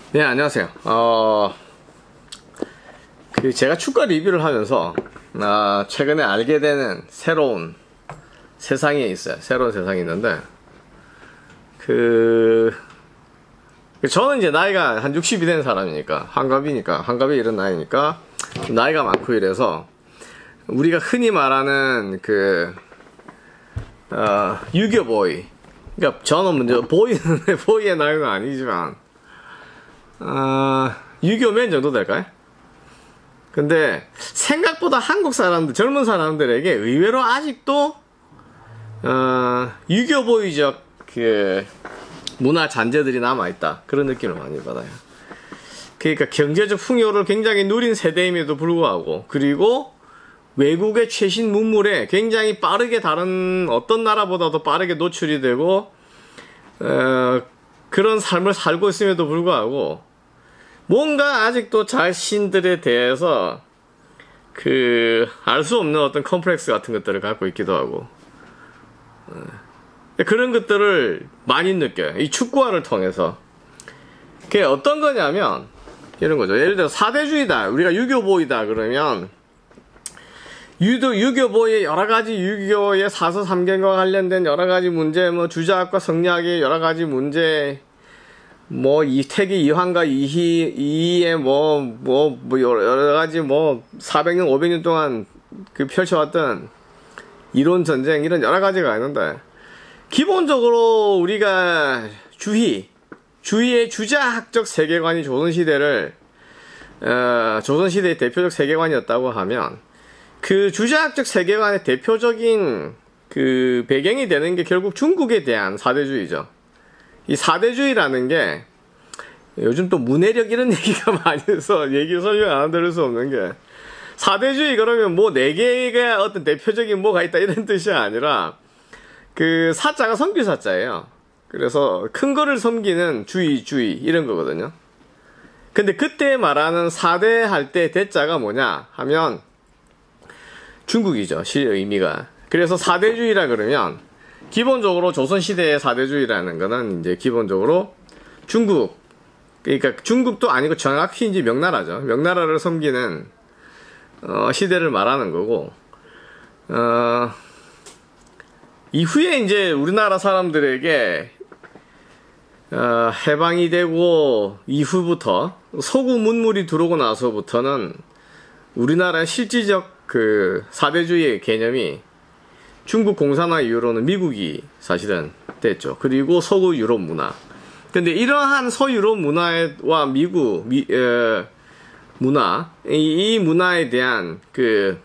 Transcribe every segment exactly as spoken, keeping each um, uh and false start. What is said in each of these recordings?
네, 안녕하세요. 어, 그 제가 축구 리뷰를 하면서 아, 최근에 알게 되는 새로운 세상이 있어요. 새로운 세상이 있는데 그 저는 이제 나이가 한 육십이 된 사람이니까 환갑이니까 환갑이 이런 나이니까 나이가 많고 이래서 우리가 흔히 말하는 그 어, 유교 보이, 그러니까 저는 먼저 보이는 보이의 나이는 아니지만 어, 유교면 정도 될까요? 근데 생각보다 한국 사람들, 젊은 사람들에게 의외로 아직도 어, 유교보이적 그 문화 잔재들이 남아있다, 그런 느낌을 많이 받아요. 그러니까 경제적 풍요를 굉장히 누린 세대임에도 불구하고, 그리고 외국의 최신 문물에 굉장히 빠르게 다른 어떤 나라보다도 빠르게 노출이 되고 어, 그런 삶을 살고 있음에도 불구하고 뭔가 아직도 자신들에 대해서 그 알 수 없는 어떤 컴플렉스 같은 것들을 갖고 있기도 하고 그런 것들을 많이 느껴요, 이 축구화를 통해서. 그게 어떤 거냐면 이런 거죠. 예를 들어 사대주의다, 우리가 유교보이다 그러면 유도, 유교보의 여러가지 유교의 사서삼경과 관련된 여러가지 문제, 뭐 주자학과 성리학의 여러가지 문제, 뭐 이태기 이황과 이희, 이희의 뭐, 뭐, 뭐 여러가지 뭐 사백 년, 오백 년 동안 그 펼쳐왔던 이론 전쟁, 이런 여러가지가 있는데, 기본적으로 우리가 주희, 주희의 주자학적 세계관이 조선시대를, 어, 조선시대의 대표적 세계관이었다고 하면, 그 주자학적 세계관의 대표적인 그 배경이 되는 게 결국 중국에 대한 사대주의죠. 이 사대주의라는 게 요즘 또 문해력 이런 얘기가 많이 해서 얘기 설명 안 들을 수 없는 게, 사대주의 그러면 뭐 네 개가 어떤 대표적인 뭐가 있다 이런 뜻이 아니라 그 사자가 섬길 사자예요. 그래서 큰 거를 섬기는 주의 주의 이런 거거든요. 근데 그때 말하는 사대 할 때 대자가 뭐냐 하면 중국이죠, 실 의미가. 그래서 사대주의라 그러면 기본적으로 조선시대의 사대주의라는 거는 이제 기본적으로 중국, 그러니까 중국도 아니고 정확히 이제 명나라죠. 명나라를 섬기는 어, 시대를 말하는 거고, 어, 이후에 이제 우리나라 사람들에게 어, 해방이 되고 이후부터 서구 문물이 들어오고 나서부터는 우리나라의 실질적 그 사대주의의 개념이 중국 공산화 이후로는 미국이 사실은 됐죠. 그리고 서구 유럽 문화. 근데 이러한 서유럽 문화와 미국 미, 에, 문화, 이, 이 문화에 대한 그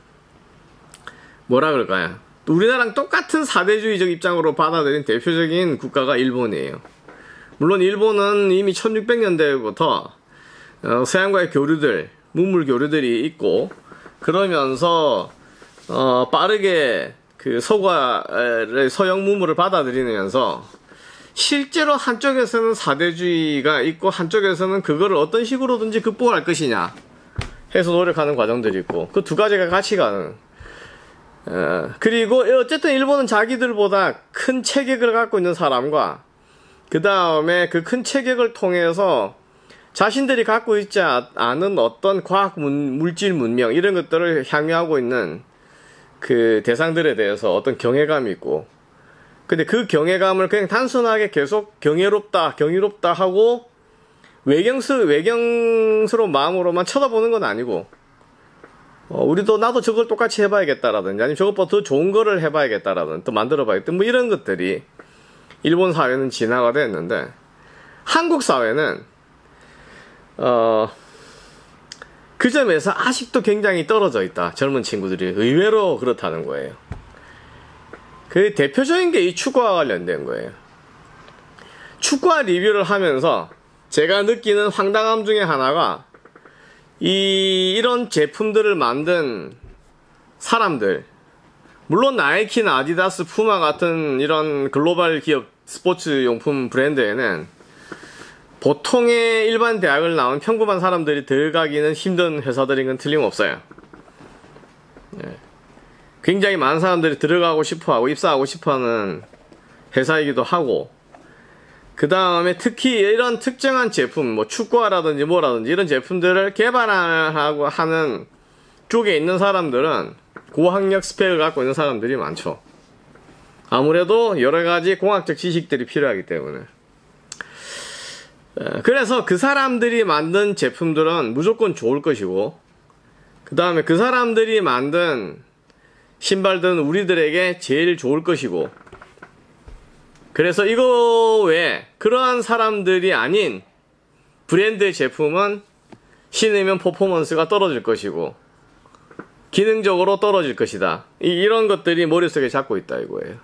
뭐라 그럴까요? 우리나라랑 똑같은 사대주의적 입장으로 받아들인 대표적인 국가가 일본이에요. 물론 일본은 이미 천육백 년대부터 어, 서양과의 교류들, 문물 교류들이 있고, 그러면서 어, 빠르게 그 서구의 서양 문물을 받아들이면서 실제로 한쪽에서는 사대주의가 있고 한쪽에서는 그거를 어떤 식으로든지 극복할 것이냐 해서 노력하는 과정들이 있고, 그 두 가지가 같이 가는. 어, 그리고 어쨌든 일본은 자기들보다 큰 체격을 갖고 있는 사람과 그 다음에 그 큰 체격을 통해서 자신들이 갖고 있지 않은 어떤 과학 문, 물질 문명 이런 것들을 향유하고 있는 그 대상들에 대해서 어떤 경외감이 있고, 근데 그 경외감을 그냥 단순하게 계속 경이롭다 경이롭다 하고 외경스, 외경스러운 마음으로만 쳐다보는 건 아니고, 어, 우리도 나도 저걸 똑같이 해봐야겠다라든지 아니면 저것보다 더 좋은 거를 해봐야겠다라든지 또 만들어봐야겠다, 뭐 이런 것들이 일본 사회는 진화가 됐는데, 한국 사회는 어, 그 점에서 아직도 굉장히 떨어져 있다. 젊은 친구들이 의외로 그렇다는 거예요. 그 대표적인 게 이 축구와 관련된 거예요. 축구와 리뷰를 하면서 제가 느끼는 황당함 중에 하나가, 이 이런 제품들을 만든 사람들, 물론 나이키나 아디다스, 푸마 같은 이런 글로벌 기업 스포츠 용품 브랜드에는 보통의 일반 대학을 나온 평범한 사람들이 들어가기는 힘든 회사들인 건 틀림없어요. 예. 굉장히 많은 사람들이 들어가고 싶어하고 입사하고 싶어하는 회사이기도 하고, 그 다음에 특히 이런 특정한 제품, 뭐 축구화라든지 뭐라든지 이런 제품들을 개발하고 하는 쪽에 있는 사람들은 고학력 스펙을 갖고 있는 사람들이 많죠. 아무래도 여러가지 공학적 지식들이 필요하기 때문에. 그래서 그 사람들이 만든 제품들은 무조건 좋을 것이고, 그 다음에 그 사람들이 만든 신발들은 우리들에게 제일 좋을 것이고, 그래서 이거 외에 그러한 사람들이 아닌 브랜드의 제품은 신으면 퍼포먼스가 떨어질 것이고 기능적으로 떨어질 것이다. 이, 이런 것들이 머릿속에 잡고 있다 이거예요.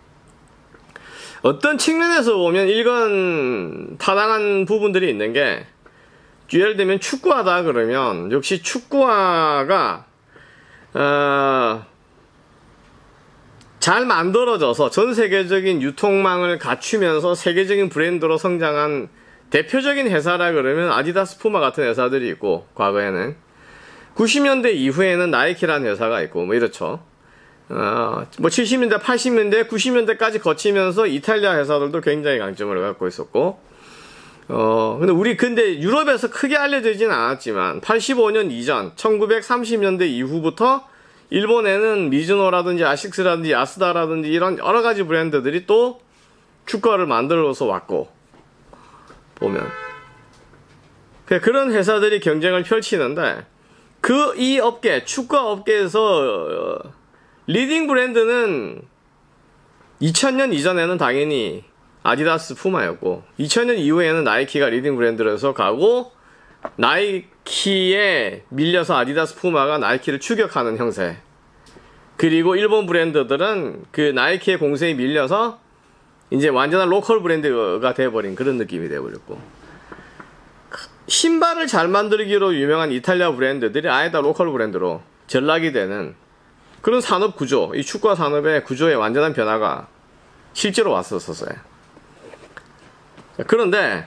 어떤 측면에서 보면 이건 타당한 부분들이 있는 게, 예를 들면 축구화다 그러면 역시 축구화가 어, 잘 만들어져서 전 세계적인 유통망을 갖추면서 세계적인 브랜드로 성장한 대표적인 회사라 그러면 아디다스, 푸마 같은 회사들이 있고, 과거에는 구십 년대 이후에는 나이키라는 회사가 있고 뭐 이렇죠. 어, 뭐 칠십 년대, 팔십 년대, 구십 년대까지 거치면서 이탈리아 회사들도 굉장히 강점을 갖고 있었고, 어, 근데 우리 근데 유럽에서 크게 알려지진 않았지만 팔십오 년 이전 천구백삼십 년대 이후부터 일본에는 미즈노라든지 아식스라든지 야스다라든지 이런 여러가지 브랜드들이 또 축구화를 만들어서 왔고, 보면 그런 회사들이 경쟁을 펼치는데, 그 이 업계, 축구화 업계에서 리딩 브랜드는 이천 년 이전에는 당연히 아디다스, 푸마였고, 이천 년 이후에는 나이키가 리딩 브랜드로서 가고, 나이키에 밀려서 아디다스, 푸마가 나이키를 추격하는 형세. 그리고 일본 브랜드들은 그 나이키의 공세에 밀려서 이제 완전한 로컬 브랜드가 돼버린 그런 느낌이 돼버렸고, 신발을 잘 만들기로 유명한 이탈리아 브랜드들이 아예 다 로컬 브랜드로 전락이 되는 그런 산업 구조, 이 축구화 산업의 구조에 완전한 변화가 실제로 왔었어요. 그런데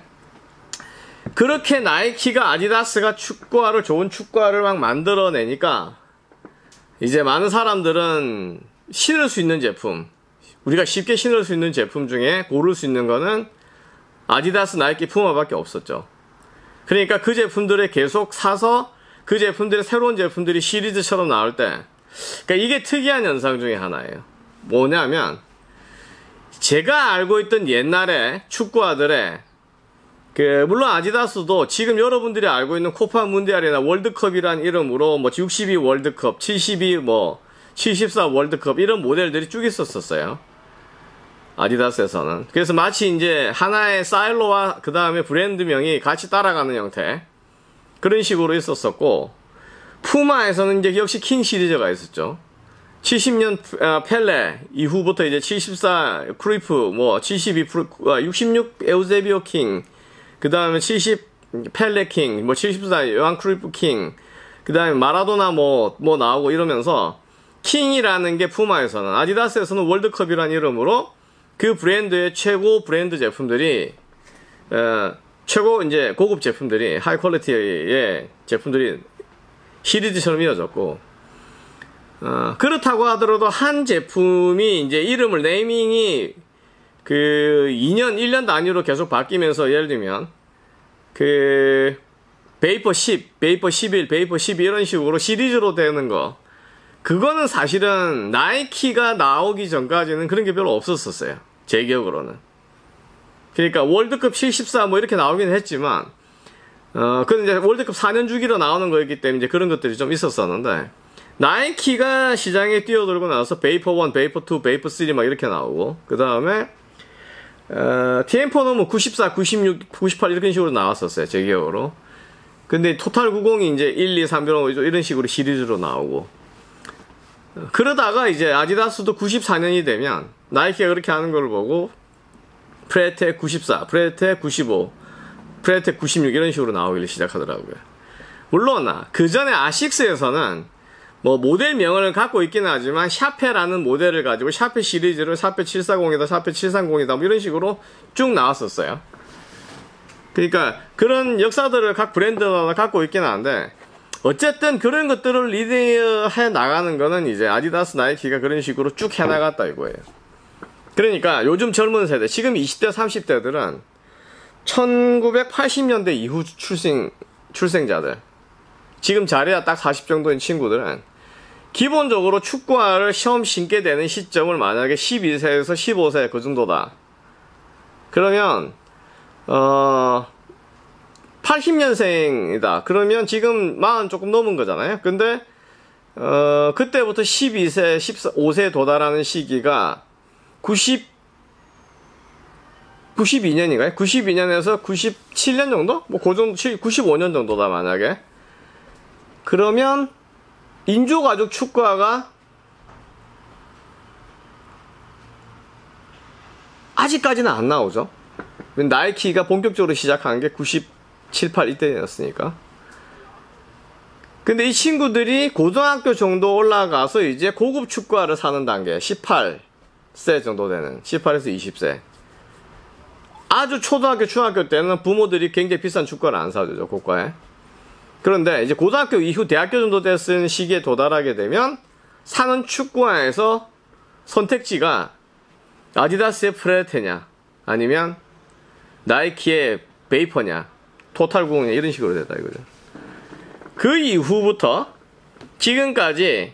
그렇게 나이키가, 아디다스가 축구화를, 좋은 축구화를 막 만들어내니까 이제 많은 사람들은 신을 수 있는 제품, 우리가 쉽게 신을 수 있는 제품 중에 고를 수 있는 거는 아디다스, 나이키, 푸마밖에 없었죠. 그러니까 그 제품들을 계속 사서 그 제품들의 새로운 제품들이 시리즈처럼 나올 때, 그러니까 이게 특이한 현상 중에 하나예요. 뭐냐면, 제가 알고 있던 옛날에 축구화들의 그 물론 아디다스도 지금 여러분들이 알고 있는 코파 문디알이나 월드컵이란 이름으로 뭐 육십이 월드컵, 칠십이 뭐 칠십사 월드컵 이런 모델들이 쭉 있었었어요. 아디다스에서는. 그래서 마치 이제 하나의 사일로와 그 다음에 브랜드명이 같이 따라가는 형태, 그런 식으로 있었었고, 푸마에서는 이제 역시 킹 시리즈가 있었죠. 칠십 년 펠레 이후부터 이제 칠십사 크루이프, 뭐 칠십이 육십육 에우세비오 킹, 그 다음에 칠십 펠레 킹, 뭐 칠십사 요한 크루이프 킹, 그 다음에 마라도나 뭐, 뭐 나오고 이러면서 킹이라는 게 푸마에서는, 아디다스에서는 월드컵이라는 이름으로 그 브랜드의 최고 브랜드 제품들이, 어, 최고 이제 고급 제품들이, 하이 퀄리티의 제품들이 시리즈처럼 이어졌고, 어, 그렇다고 하더라도 한 제품이 이제 이름을, 네이밍이 그 이 년, 일 년 단위로 계속 바뀌면서, 예를 들면 그 베이퍼 십, 베이퍼 십일, 베이퍼 십이 이런 식으로 시리즈로 되는 거, 그거는 사실은 나이키가 나오기 전까지는 그런 게 별로 없었었어요. 제 기억으로는. 그러니까 월드컵 칠십사 뭐 이렇게 나오긴 했지만, 어, 그건 이제 월드컵 사 년 주기로 나오는 거였기 때문에 이제 그런 것들이 좀 있었었는데, 나이키가 시장에 뛰어들고 나서 베이퍼 일, 베이퍼 이, 베이퍼 삼 막 이렇게 나오고, 그 다음에 어, 티엠포는 뭐 구십사, 구십육, 구십팔 이런 식으로 나왔었어요, 제 기억으로. 근데 토탈 구십이 이제 일, 이, 삼 이런 식으로 시리즈로 나오고, 그러다가 이제 아디다스도 구십사 년이 되면 나이키가 그렇게 하는 걸 보고 프레텍 구십사, 프레텍 구십오, 프레텍 구십육 이런 식으로 나오기 시작하더라고요. 물론 그 전에 아식스에서는 뭐 모델명을 갖고 있기는 하지만 샤페라는 모델을 가지고 샤페 시리즈를 샤페 칠백사십이다, 샤페 칠백삼십이다 뭐 이런 식으로 쭉 나왔었어요. 그러니까 그런 역사들을 각 브랜드마다 갖고 있기는 한데, 어쨌든 그런 것들을 리드해 나가는 거는 이제 아디다스, 나이키가 그런 식으로 쭉 해나갔다 이거예요. 그러니까 요즘 젊은 세대, 지금 이십 대, 삼십 대들은 천구백팔십 년대 이후 출생, 출생자들, 지금 자리가 딱 사십 정도인 친구들은 기본적으로 축구화를 처음 신게 되는 시점을 만약에 십이 세에서 십오 세 그 정도다. 그러면 어 팔십 년생이다. 그러면 지금 마흔 조금 넘은 거잖아요. 근데 어 그때부터 십이 세, 십오 세 도달하는 시기가 구십 구십이 년인가요? 구십이 년에서 구십칠 년 정도? 뭐, 그 정도, 구십오 년 정도다, 만약에. 그러면, 인조가죽 축구화가 아직까지는 안 나오죠. 나이키가 본격적으로 시작한 게 구십칠, 팔 이때였으니까. 근데 이 친구들이 고등학교 정도 올라가서 이제 고급 축구화를 사는 단계, 십팔 세 정도 되는, 십팔에서 이십 세. 아주 초등학교, 중학교 때는 부모들이 굉장히 비싼 축구화를 안 사주죠, 고가에. 그런데 이제 고등학교 이후 대학교 정도 됐은 시기에 도달하게 되면 사는 축구화에서 선택지가 아디다스의 프레테냐, 아니면 나이키의 베이퍼냐, 토탈구공이냐, 이런 식으로 됐다 이거죠. 그 이후부터 지금까지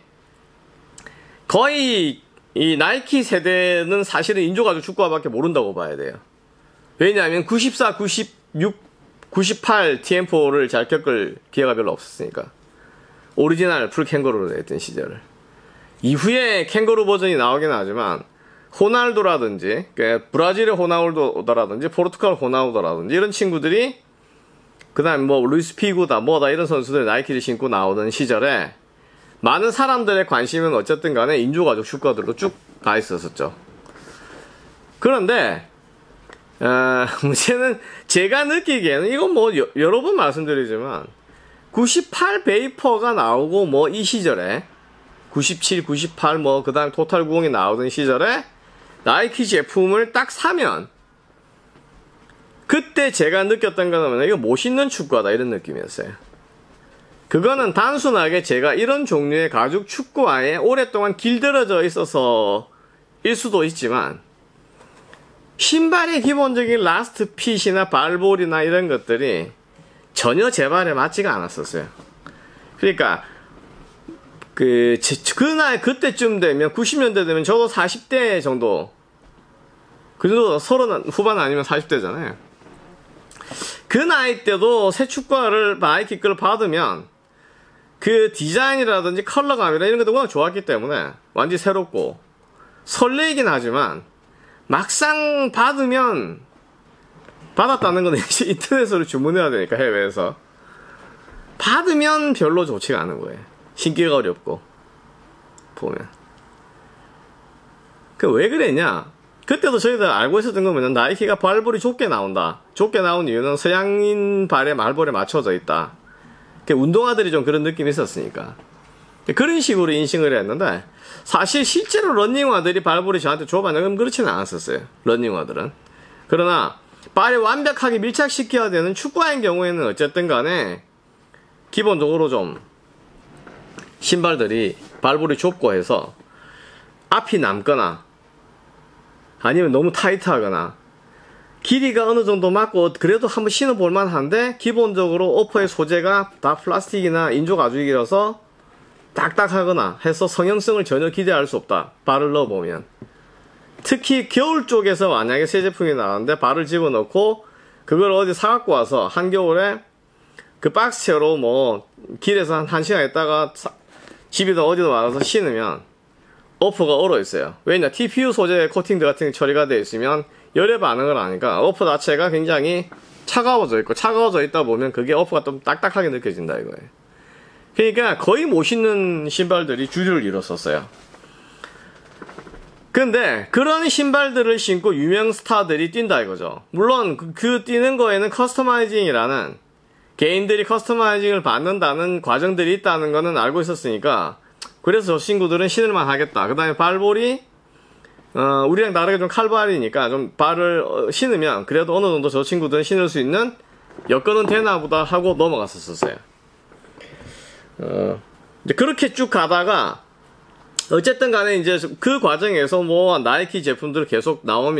거의 이 나이키 세대는 사실은 인조가죽 축구화밖에 모른다고 봐야 돼요. 왜냐하면 구십사, 구십육, 구십팔 티엠포를 잘 겪을 기회가 별로 없었으니까. 오리지널 풀 캥거루로 냈던 시절을. 이후에 캥거루 버전이 나오긴 하지만 호날두라든지, 브라질의 호나우도라든지 포르투갈 호나우도라든지 이런 친구들이, 그 다음 뭐 루이스 피구다 뭐다 이런 선수들이 나이키를 신고 나오던 시절에 많은 사람들의 관심은 어쨌든 간에 인조가죽 축구화들로 쭉 가 있었었죠. 그런데 어, 문제는 제가 느끼기에는, 이건 뭐 여, 여러 번 말씀드리지만 구십팔 베이퍼가 나오고 뭐 이 시절에 구십칠, 구십팔 뭐 그 다음 토탈 구공이 나오던 시절에 나이키 제품을 딱 사면 그때 제가 느꼈던 거는 이거 멋있는 축구화다 이런 느낌이었어요. 그거는 단순하게 제가 이런 종류의 가죽 축구화에 오랫동안 길들여져 있어서 일 수도 있지만, 신발의 기본적인 라스트 핏이나 발볼이나 이런 것들이 전혀 제 발에 맞지가 않았었어요. 그러니까 그 그날 그때쯤 되면 구십 년대 되면 저도 사십 대 정도, 그 정도 서른 후반 아니면 사십 대잖아요. 그 나이 때도 새 축구화를 나이키 걸 받으면 그 디자인이라든지 컬러감이나 이런 것도 워낙 좋았기 때문에 완전히 새롭고 설레이긴 하지만, 막상 받으면, 받았다는 건 인터넷으로 주문해야 되니까, 해외에서. 받으면 별로 좋지가 않은 거예요. 신기가 어렵고, 보면. 그 왜 그랬냐? 그때도 저희들 알고 있었던 거 뭐냐면, 나이키가 발볼이 좁게 나온다. 좁게 나온 이유는 서양인 발의 발볼에 맞춰져 있다. 운동화들이 좀 그런 느낌이 있었으니까. 그런 식으로 인식을 했는데, 사실 실제로 러닝화들이 발볼이 저한테 좁아요. 그렇지는 않았었어요. 러닝화들은. 그러나 발에 완벽하게 밀착시켜야 되는 축구화인 경우에는 어쨌든 간에 기본적으로 좀 신발들이 발볼이 좁고 해서 앞이 남거나 아니면 너무 타이트하거나 길이가 어느 정도 맞고 그래도 한번 신어볼 만한데, 기본적으로 오퍼의 소재가 다 플라스틱이나 인조가죽이라서 딱딱하거나 해서 성형성을 전혀 기대할 수 없다. 발을 넣어보면. 특히 겨울 쪽에서 만약에 새 제품이 나왔는데 발을 집어넣고 그걸 어디 사갖고 와서 한겨울에 그 박스채로 뭐 길에서 한 1시간 있다가 집에다 어디다 와서 신으면 어퍼가 얼어있어요. 왜냐? 티피유 소재 코팅들 같은 게 처리가 되어 있으면 열의 반응을 하니까 어퍼 자체가 굉장히 차가워져 있고, 차가워져 있다 보면 그게 어퍼가 좀 딱딱하게 느껴진다 이거예요. 그러니까 거의 멋있는 신발들이 주류를 이뤘었어요. 근데 그런 신발들을 신고 유명 스타들이 뛴다 이거죠. 물론 그, 그 뛰는 거에는 커스터마이징이라는, 개인들이 커스터마이징을 받는다는 과정들이 있다는 거는 알고 있었으니까, 그래서 저 친구들은 신을만 하겠다. 그 다음에 발볼이 어, 우리랑 다르게 좀 칼발이니까 좀 발을 어, 신으면 그래도 어느 정도 저 친구들은 신을 수 있는 여건은 되나 보다 하고 넘어갔었어요. 어, 이제 그렇게 쭉 가다가 어쨌든 간에 이제 그 과정에서 뭐 나이키 제품들 계속 나오면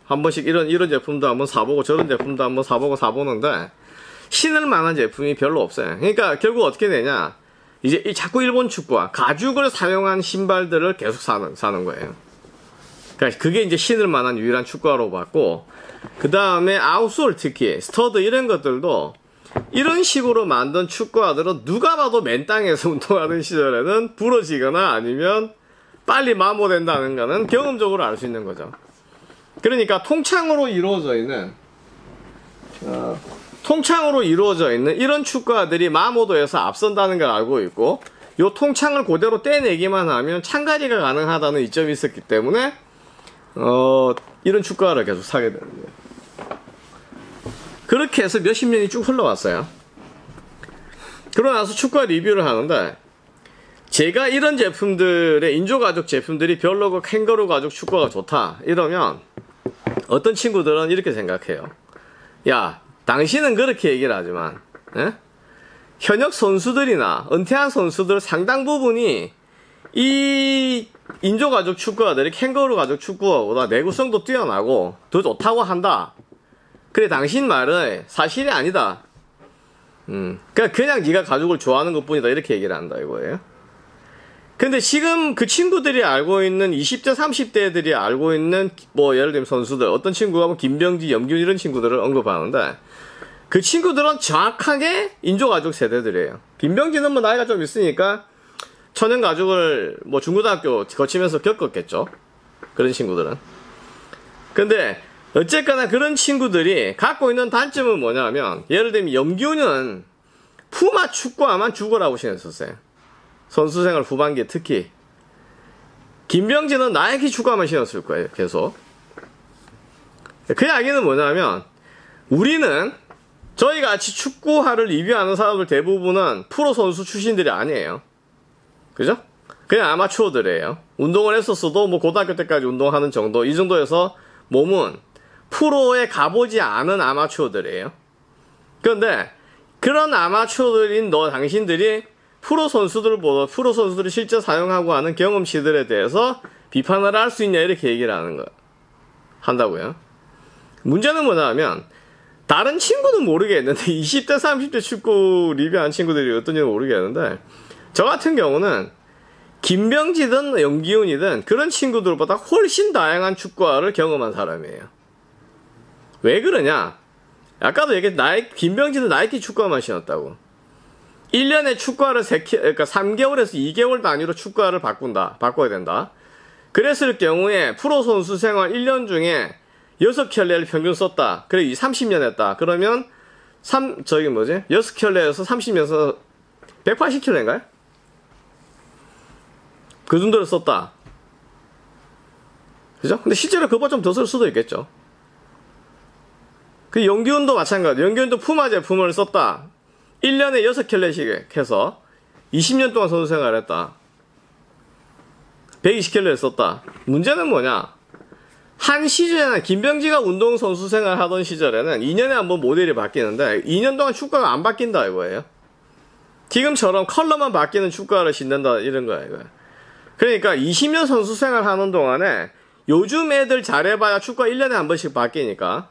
한 번씩 이런 이런 제품도 한번 사보고 저런 제품도 한번 사보고 사보는데 신을 만한 제품이 별로 없어요. 그러니까 결국 어떻게 되냐, 이제 이 자꾸 일본 축구와 가죽을 사용한 신발들을 계속 사는 사는 거예요. 그러니까 그게 이제 신을 만한 유일한 축구화로 봤고, 그 다음에 아웃솔, 특히 스터드 이런 것들도 이런 식으로 만든 축구화들은 누가 봐도 맨 땅에서 운동하던 시절에는 부러지거나 아니면 빨리 마모된다는 거는 경험적으로 알 수 있는 거죠. 그러니까 통창으로 이루어져 있는 어, 통창으로 이루어져 있는 이런 축구화들이 마모도에서 앞선다는 걸 알고 있고, 요 통창을 그대로 떼내기만 하면 창가리가 가능하다는 이점이 있었기 때문에 어, 이런 축구화를 계속 사게 되는 거예요. 그렇게 해서 몇십 년이 쭉 흘러왔어요. 그러고 나서 축구화 리뷰를 하는데, 제가 이런 제품들의 인조가죽 제품들이 별로고 캥거루 가죽 축구화가 좋다 이러면 어떤 친구들은 이렇게 생각해요. 야, 당신은 그렇게 얘기를 하지만 에? 현역 선수들이나 은퇴한 선수들 상당 부분이 이 인조가죽 축구화들이 캥거루 가죽 축구화보다 내구성도 뛰어나고 더 좋다고 한다. 그래, 당신 말은 사실이 아니다. 음, 그냥 그냥 네가 가죽을 좋아하는 것뿐이다, 이렇게 얘기를 한다 이거예요. 근데 지금 그 친구들이 알고 있는 이십 대 삼십 대들이 알고 있는 뭐 예를 들면 선수들, 어떤 친구가 뭐 김병지, 염기훈 이런 친구들을 언급하는데, 그 친구들은 정확하게 인조가죽 세대들이에요. 김병지는 뭐 나이가 좀 있으니까 천연가죽을 뭐 중고등학교 거치면서 겪었겠죠, 그런 친구들은. 근데 어쨌거나 그런 친구들이 갖고 있는 단점은 뭐냐면, 예를 들면 염기훈은 푸마 축구화만 죽어라고 신었었어요, 선수생활 후반기에 특히. 김병지는 나이키 축구화만 신었을 거예요, 계속. 그 이야기는 뭐냐면, 우리는 저희 같이 축구화를 리뷰하는 사람들 대부분은 프로 선수 출신들이 아니에요. 그죠? 그냥 아마추어들이에요. 운동을 했었어도 뭐 고등학교 때까지 운동하는 정도, 이 정도에서 몸은 프로에 가보지 않은 아마추어들이에요. 그런데 그런 아마추어들인 너 당신들이 프로 선수들보다 프로 선수들이 실제 사용하고 하는 경험치들에 대해서 비판을 할 수 있냐, 이렇게 얘기를 하는 거 한다고요. 문제는 뭐냐면, 다른 친구는 모르겠는데 이십 대 삼십 대 축구 리뷰한 친구들이 어떤지 모르겠는데, 저 같은 경우는 김병지든 염기훈이든 그런 친구들보다 훨씬 다양한 축구화를 경험한 사람이에요. 왜 그러냐, 아까도 얘기했, 나이, 김병지는 나이키 축구화만 신었다고. 일 년에 축구화를 세, 그러니까 삼 개월에서 이 개월 단위로 축구화를 바꾼다, 바꿔야 된다. 그랬을 경우에 프로 선수 생활 일 년 중에 여섯 켤레를 평균 썼다. 그래, 삼십 년 했다. 그러면 삼, 저기 뭐지? 여섯 켤레에서 삼십 년에서 백팔십 켤레인가요? 그 정도를 썼다. 그죠? 근데 실제로 그보다 좀 더 쓸 수도 있겠죠. 그 염기훈도 마찬가지. 염기훈도 푸마 제품을 썼다. 일 년에 여섯 켤레씩 해서 이십 년 동안 선수 생활을 했다. 백이십 켤레를 썼다. 문제는 뭐냐? 한 시즌에는 김병지가 운동 선수 생활 하던 시절에는 이 년에 한 번 모델이 바뀌는데 이 년 동안 축구가 안 바뀐다 이거예요. 지금처럼 컬러만 바뀌는 축구화를 신는다 이런 거야 이거. 그러니까 이십 년 선수 생활 하는 동안에 요즘 애들 잘해봐야 축구화 일 년에 한 번씩 바뀌니까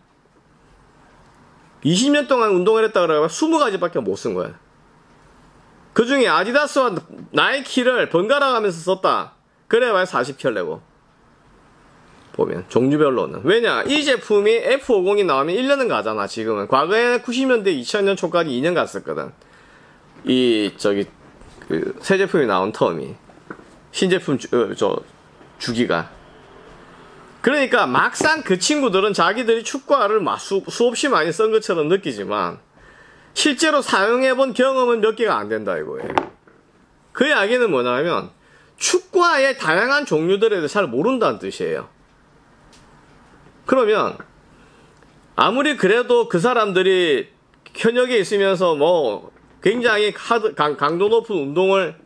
이십 년 동안 운동을 했다 그러면 이십 가지밖에 못 쓴 거야. 그 중에 아디다스와 나이키를 번갈아 가면서 썼다. 그래봐야 사십 켤레고. 보면 종류별로는. 왜냐, 이 제품이 에프 오십이 나오면 일 년은 가잖아 지금은. 과거에 구십 년대 이천 년 초까지 이 년 갔었거든. 이 저기 그 새 제품이 나온 텀이, 신제품 주, 어, 저 주기가. 그러니까 막상 그 친구들은 자기들이 축구화를 막 수, 수없이 많이 쓴 것처럼 느끼지만 실제로 사용해본 경험은 몇 개가 안 된다 이거예요. 그 이야기는 뭐냐면 축구화의 다양한 종류들에 대해서 잘 모른다는 뜻이에요. 그러면 아무리 그래도 그 사람들이 현역에 있으면서 뭐 굉장히 하드, 강, 강도 높은 운동을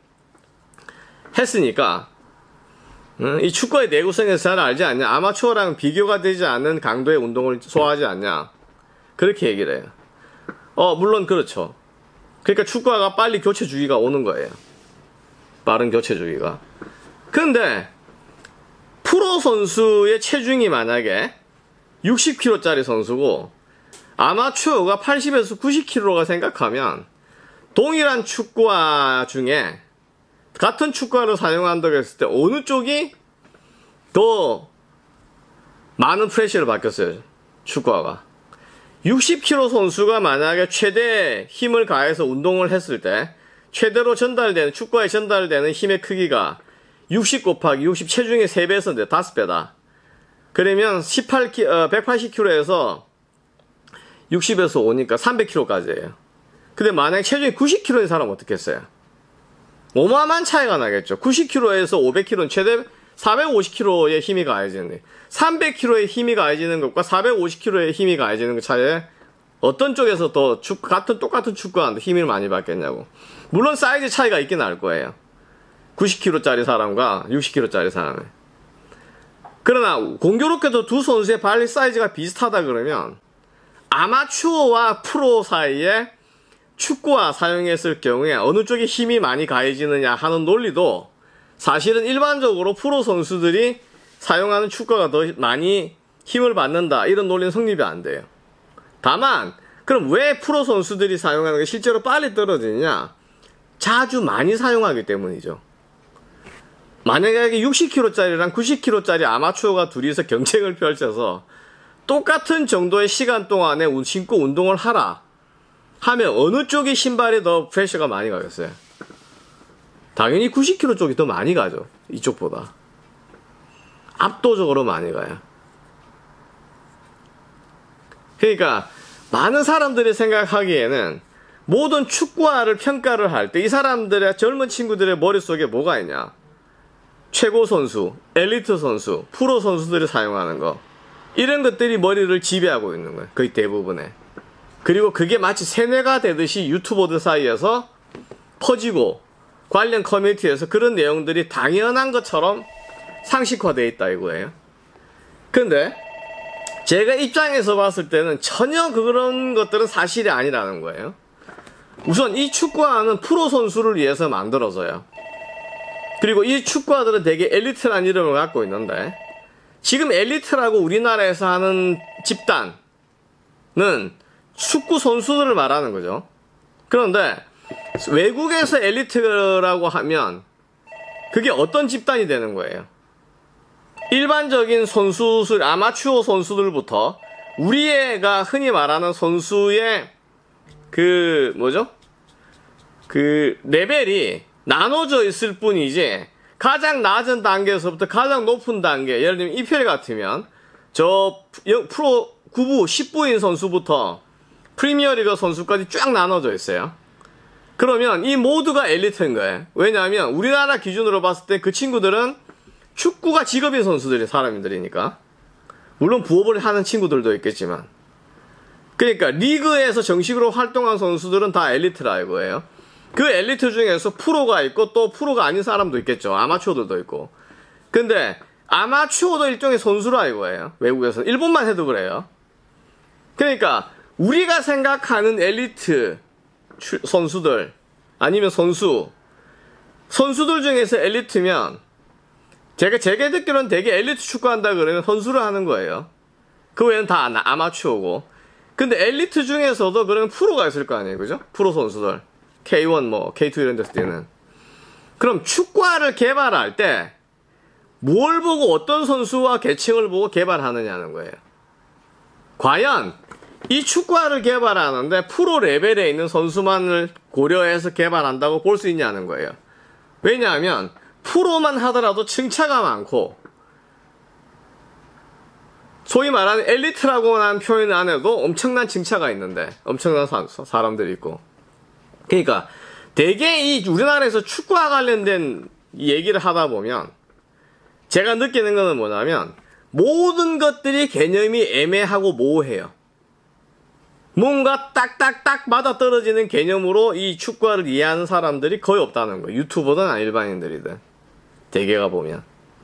했으니까 응? 이 축구의 내구성에 대해서 잘 알지 않냐, 아마추어랑 비교가 되지 않는 강도의 운동을 소화하지 않냐, 그렇게 얘기를 해요. 어 물론 그렇죠. 그러니까 축구화가 빨리 교체 주기가 오는 거예요. 빠른 교체 주기가. 근데 프로 선수의 체중이 만약에 육십 킬로그램짜리 선수고 아마추어가 팔십에서 구십 킬로그램가 생각하면 동일한 축구화 중에 같은 축구화를 사용한다고 했을 때 어느 쪽이 더 많은 프레셔를 받겠어요? 축구화가. 육십 킬로그램 선수가 만약에 최대 힘을 가해서 운동을 했을 때 최대로 전달되는, 축구화에 전달되는 힘의 크기가 육십 곱하기 육십 체중의 세 배에서 다섯 배다. 그러면 십팔 킬로그램, 어, 백팔십 킬로그램에서 육십에서 오니까 삼백 킬로그램까지예요. 근데 만약에 체중이 구십 킬로그램인 사람은 어떻게 했어요? 어마어마한 차이가 나겠죠. 구십 킬로그램에서 오백 킬로그램은 최대 사백오십 킬로그램의 힘이 가해지는데 삼백 킬로그램의 힘이 가해지는 것과 사백오십 킬로그램의 힘이 가해지는 것 차이에 어떤 쪽에서 더 축, 같은 똑같은 축구하는데 힘을 많이 받겠냐고. 물론 사이즈 차이가 있긴 할 거예요. 구십 킬로그램짜리 사람과 육십 킬로그램짜리 사람에. 그러나 공교롭게도 두 선수의 발 사이즈가 비슷하다 그러면 아마추어와 프로 사이에 축구화 사용했을 경우에 어느 쪽에 힘이 많이 가해지느냐 하는 논리도 사실은 일반적으로 프로 선수들이 사용하는 축구화가 더 많이 힘을 받는다 이런 논리는 성립이 안 돼요. 다만 그럼 왜 프로 선수들이 사용하는 게 실제로 빨리 떨어지느냐? 자주 많이 사용하기 때문이죠. 만약에 육십 킬로그램짜리랑 구십 킬로그램짜리 아마추어가 둘이서 경쟁을 펼쳐서 똑같은 정도의 시간 동안에 신고 운동을 하라 하면 어느 쪽이 신발에 더 프레셔가 많이 가겠어요? 당연히 구십 킬로그램 쪽이 더 많이 가죠. 이쪽보다. 압도적으로 많이 가요. 그러니까 많은 사람들이 생각하기에는 모든 축구화를 평가를 할 때 이 사람들의 젊은 친구들의 머릿속에 뭐가 있냐? 최고 선수, 엘리트 선수, 프로 선수들이 사용하는 거 이런 것들이 머리를 지배하고 있는 거예요. 거의 대부분에. 그리고 그게 마치 세뇌가 되듯이 유튜버들 사이에서 퍼지고 관련 커뮤니티에서 그런 내용들이 당연한 것처럼 상식화되어 있다 이거예요. 근데 제가 입장에서 봤을 때는 전혀 그런 것들은 사실이 아니라는 거예요. 우선 이 축구화는 프로 선수를 위해서 만들어져요. 그리고 이 축구화들은 되게 엘리트라는 이름을 갖고 있는데 지금 엘리트라고 우리나라에서 하는 집단은 축구 선수들을 말하는 거죠. 그런데 외국에서 엘리트라고 하면 그게 어떤 집단이 되는 거예요? 일반적인 선수들, 아마추어 선수들부터 우리가 흔히 말하는 선수의 그 뭐죠? 그 레벨이 나눠져 있을 뿐이지 가장 낮은 단계에서부터 가장 높은 단계, 예를 들면 이피엘 같으면 저 프로 구 부, 십 부인 선수부터 프리미어리그 선수까지 쫙 나눠져 있어요. 그러면 이 모두가 엘리트인 거예요. 왜냐하면 우리나라 기준으로 봤을 때 그 친구들은 축구가 직업인 선수들이 사람들이니까. 물론 부업을 하는 친구들도 있겠지만. 그러니까 리그에서 정식으로 활동한 선수들은 다 엘리트라 이거예요. 그 엘리트 중에서 프로가 있고 또 프로가 아닌 사람도 있겠죠. 아마추어들도 있고. 근데 아마추어도 일종의 선수라 이거예요. 외국에서는. 일본만 해도 그래요. 그러니까 우리가 생각하는 엘리트 선수들 아니면 선수 선수들 중에서 엘리트면 제가 제가 듣기로는 되게 엘리트 축구한다 그러면 선수를 하는 거예요. 그 외에는 다 아마추어고. 근데 엘리트 중에서도 그러면 프로가 있을 거 아니에요, 그죠? 프로 선수들 케이 원 뭐 케이 투 이런 데서 뛰는. 그럼 축구화를 개발할 때 뭘 보고 어떤 선수와 계층을 보고 개발하느냐는 거예요. 과연 이 축구화를 개발하는데 프로 레벨에 있는 선수만을 고려해서 개발한다고 볼 수 있냐는 거예요. 왜냐하면 프로만 하더라도 층차가 많고 소위 말하는 엘리트라고 하는 표현 안에도 엄청난 층차가 있는데 엄청난 사, 사람들이 있고. 그러니까 대개 이 우리나라에서 축구와 관련된 얘기를 하다 보면 제가 느끼는 거는 뭐냐면 모든 것들이 개념이 애매하고 모호해요. 뭔가 딱딱딱 맞아떨어지는 개념으로 이 축구화를 이해하는 사람들이 거의 없다는 거예요. 유튜버든 일반인들이든 대개가 보면.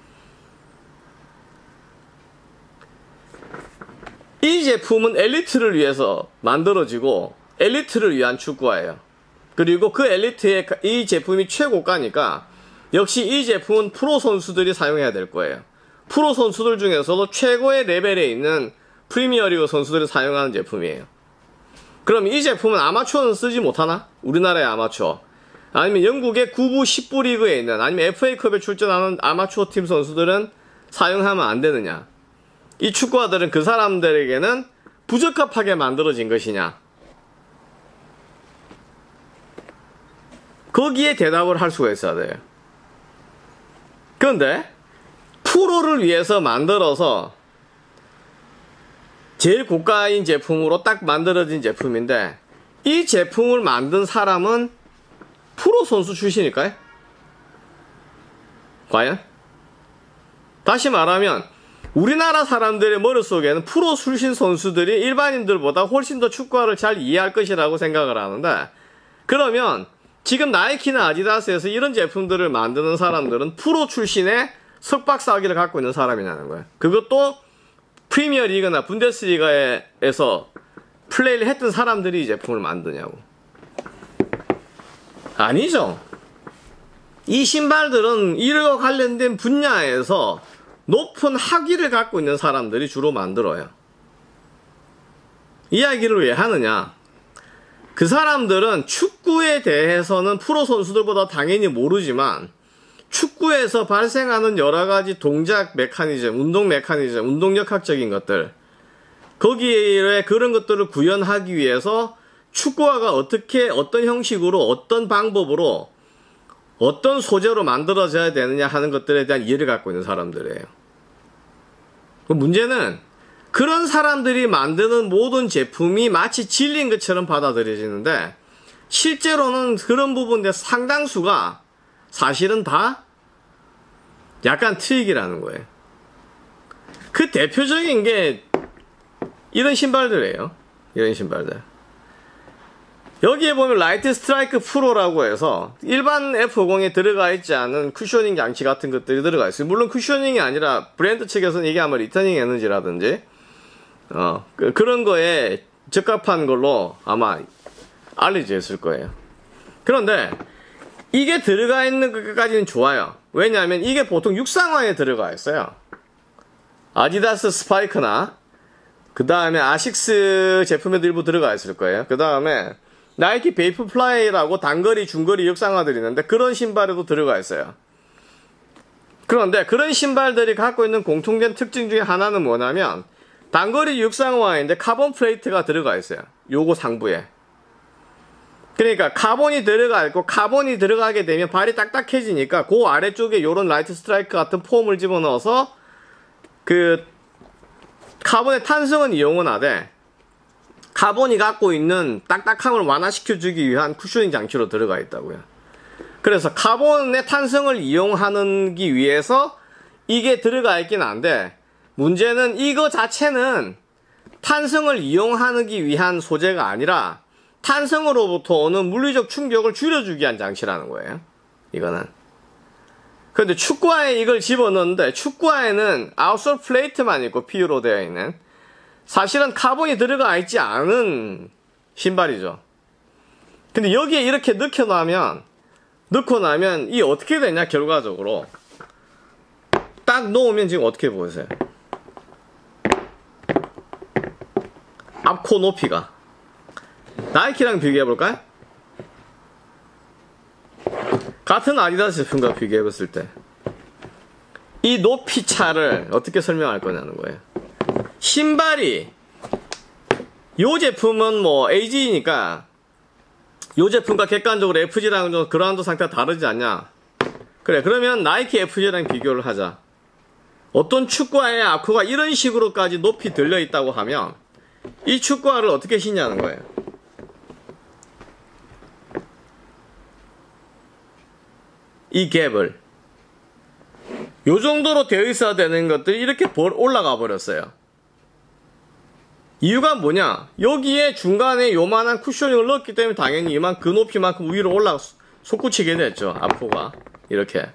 이 제품은 엘리트를 위해서 만들어지고 엘리트를 위한 축구화예요. 그리고 그 엘리트의 이 제품이 최고가니까 역시 이 제품은 프로 선수들이 사용해야 될 거예요. 프로 선수들 중에서도 최고의 레벨에 있는 프리미어리그 선수들이 사용하는 제품이에요. 그럼 이 제품은 아마추어는 쓰지 못하나? 우리나라의 아마추어. 아니면 영국의 구 부, 십 부 리그에 있는, 아니면 에프에이컵에 출전하는 아마추어 팀 선수들은 사용하면 안 되느냐? 이 축구화들은 그 사람들에게는 부적합하게 만들어진 것이냐? 거기에 대답을 할 수가 있어야 돼요. 그런데 프로를 위해서 만들어서 제일 고가인 제품으로 딱 만들어진 제품인데, 이 제품을 만든 사람은 프로 선수 출신일까요? 과연? 다시 말하면 우리나라 사람들의 머릿속에는 프로 출신 선수들이 일반인들보다 훨씬 더 축구화를 잘 이해할 것이라고 생각을 하는데, 그러면 지금 나이키나 아디다스에서 이런 제품들을 만드는 사람들은 프로 출신의 석박사학위를 갖고 있는 사람이냐는 거예요. 그것도 프리미어 리그나 분데스리가에서 플레이를 했던 사람들이 이 제품을 만드냐고. 아니죠. 이 신발들은 이와 관련된 분야에서 높은 학위를 갖고 있는 사람들이 주로 만들어요. 이야기를 왜 하느냐? 그 사람들은 축구에 대해서는 프로 선수들보다 당연히 모르지만, 축구에서 발생하는 여러 가지 동작 메커니즘, 운동 메커니즘, 운동역학적인 것들, 거기에 그런 것들을 구현하기 위해서 축구화가 어떻게, 어떤 형식으로, 어떤 방법으로, 어떤 소재로 만들어져야 되느냐 하는 것들에 대한 이해를 갖고 있는 사람들이에요. 문제는 그런 사람들이 만드는 모든 제품이 마치 진리인 것처럼 받아들여지는데, 실제로는 그런 부분의 상당수가 사실은 다 약간 트릭이라는 거예요. 그 대표적인 게 이런 신발들이에요. 이런 신발들. 여기에 보면 라이트 스트라이크 프로라고 해서 일반 에프 오십에 들어가 있지 않은 쿠셔닝 장치 같은 것들이 들어가 있어요. 물론 쿠셔닝이 아니라 브랜드 측에서는 이게 아마 리터닝 에너지라든지 어, 그, 그런 거에 적합한 걸로 아마 알려져 있을 거예요. 그런데 이게 들어가 있는 것까지는 좋아요. 왜냐하면 이게 보통 육상화에 들어가 있어요. 아디다스 스파이크나 그 다음에 아식스 제품에도 일부 들어가 있을 거예요. 그 다음에 나이키 베이프 플라이라고 단거리, 중거리 육상화들이 있는데 그런 신발에도 들어가 있어요. 그런데 그런 신발들이 갖고 있는 공통된 특징 중에 하나는 뭐냐면, 단거리 육상화인데 카본 플레이트가 들어가 있어요. 요거 상부에. 그러니까 카본이 들어가 있고, 카본이 들어가게 되면 발이 딱딱해지니까 그 아래쪽에 요런 라이트 스트라이크 같은 폼을 집어넣어서 그 카본의 탄성은 이용은 하되 카본이 갖고 있는 딱딱함을 완화시켜주기 위한 쿠셔닝 장치로 들어가 있다고요. 그래서 카본의 탄성을 이용하기 위해서 이게 들어가 있긴 한데, 문제는 이거 자체는 탄성을 이용하기 위한 소재가 아니라 탄성으로부터 오는 물리적 충격을 줄여주기 위한 장치라는 거예요. 이거는. 그런데 축구화에 이걸 집어넣는데, 축구화에는 아웃솔 플레이트만 있고 피유로 되어 있는, 사실은 카본이 들어가 있지 않은 신발이죠. 근데 여기에 이렇게 넣고 나면, 넣고 나면 이 어떻게 되냐, 결과적으로. 딱 놓으면 지금 어떻게 보이세요? 앞코 높이가. 나이키랑 비교해볼까요? 같은 아디다스 제품과 비교해봤을 때 이 높이 차를 어떻게 설명할 거냐는 거예요. 신발이 요 제품은 뭐 에이지니까 요 제품과 객관적으로 에프지랑 좀 그라운드 상태가 다르지 않냐. 그래, 그러면 나이키 에프지랑 비교를 하자. 어떤 축구화의 앞코가 이런 식으로까지 높이 들려있다고 하면 이 축구화를 어떻게 신냐는 거예요. 이 갭을 요 정도로 되어 있어야 되는 것들이 이렇게 올라가 버렸어요. 이유가 뭐냐? 여기에 중간에 요만한 쿠셔닝을 넣었기 때문에 당연히 이만 그 높이만큼 위로 올라가 솟구치게 됐죠. 앞코가 이렇게.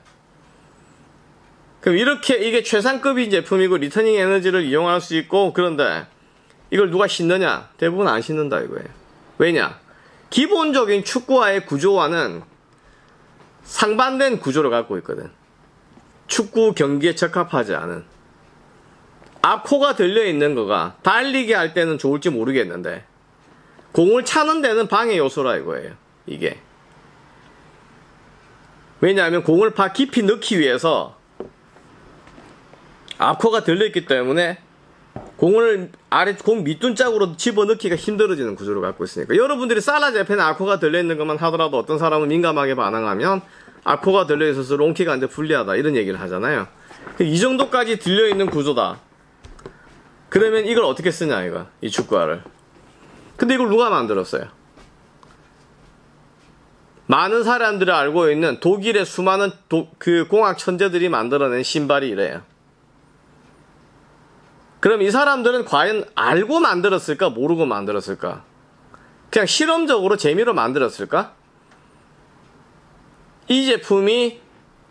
그럼 이렇게 이게 최상급인 제품이고 리터닝 에너지를 이용할 수 있고, 그런데 이걸 누가 신느냐? 대부분 안 신는다 이거예요. 왜냐? 기본적인 축구화의 구조와는 상반된 구조를 갖고 있거든. 축구 경기에 적합하지 않은. 앞코가 들려있는 거가 달리기 할 때는 좋을지 모르겠는데 공을 차는 데는 방해 요소라 이거예요. 이게 왜냐하면 공을 파 깊이 넣기 위해서 앞코가 들려있기 때문에 공을 아래 공 밑둔짝으로 집어넣기가 힘들어지는 구조를 갖고 있으니까 여러분들이 살라지 옆에는 앞코가 들려있는 것만 하더라도 어떤 사람은 민감하게 반응하면 앞코가 들려있어서 롱킥 하는데 불리하다 이런 얘기를 하잖아요. 이 정도까지 들려있는 구조다. 그러면 이걸 어떻게 쓰냐 이거 이 축구화를. 근데 이걸 누가 만들었어요? 많은 사람들이 알고 있는 독일의 수많은 도, 그 공학 천재들이 만들어낸 신발이 이래요. 그럼 이 사람들은 과연 알고 만들었을까 모르고 만들었을까? 그냥 실험적으로 재미로 만들었을까? 이 제품이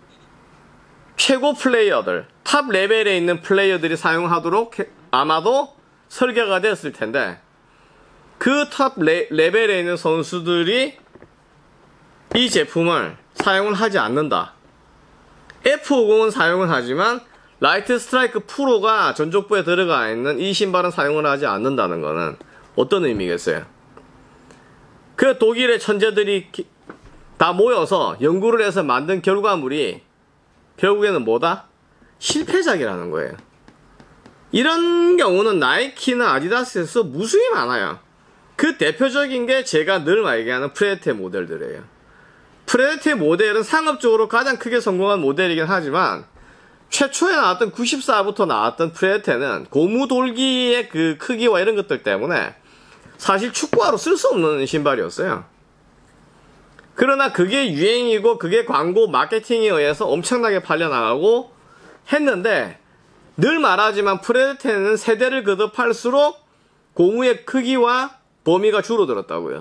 최고 플레이어들 탑 레벨에 있는 플레이어들이 사용하도록 아마도 설계가 되었을 텐데 그 탑 레벨에 있는 선수들이 이 제품을 사용을 하지 않는다. 에프 오십은 사용을 하지만 라이트 스트라이크 프로가 전족부에 들어가 있는 이 신발은 사용을 하지 않는다는 것은 어떤 의미겠어요? 그 독일의 천재들이 다 모여서 연구를 해서 만든 결과물이 결국에는 뭐다? 실패작이라는 거예요. 이런 경우는 나이키나 아디다스에서 무수히 많아요. 그 대표적인 게 제가 늘 얘기하는 프레데테 모델들이에요. 프레데테 모델은 상업적으로 가장 크게 성공한 모델이긴 하지만 최초에 나왔던 구십사부터 나왔던 프레데테는 고무돌기의 그 크기와 이런 것들 때문에 사실 축구화로 쓸 수 없는 신발이었어요. 그러나 그게 유행이고 그게 광고 마케팅에 의해서 엄청나게 팔려나가고 했는데 늘 말하지만 프레데테는 세대를 거듭할수록 고무의 크기와 범위가 줄어들었다고요.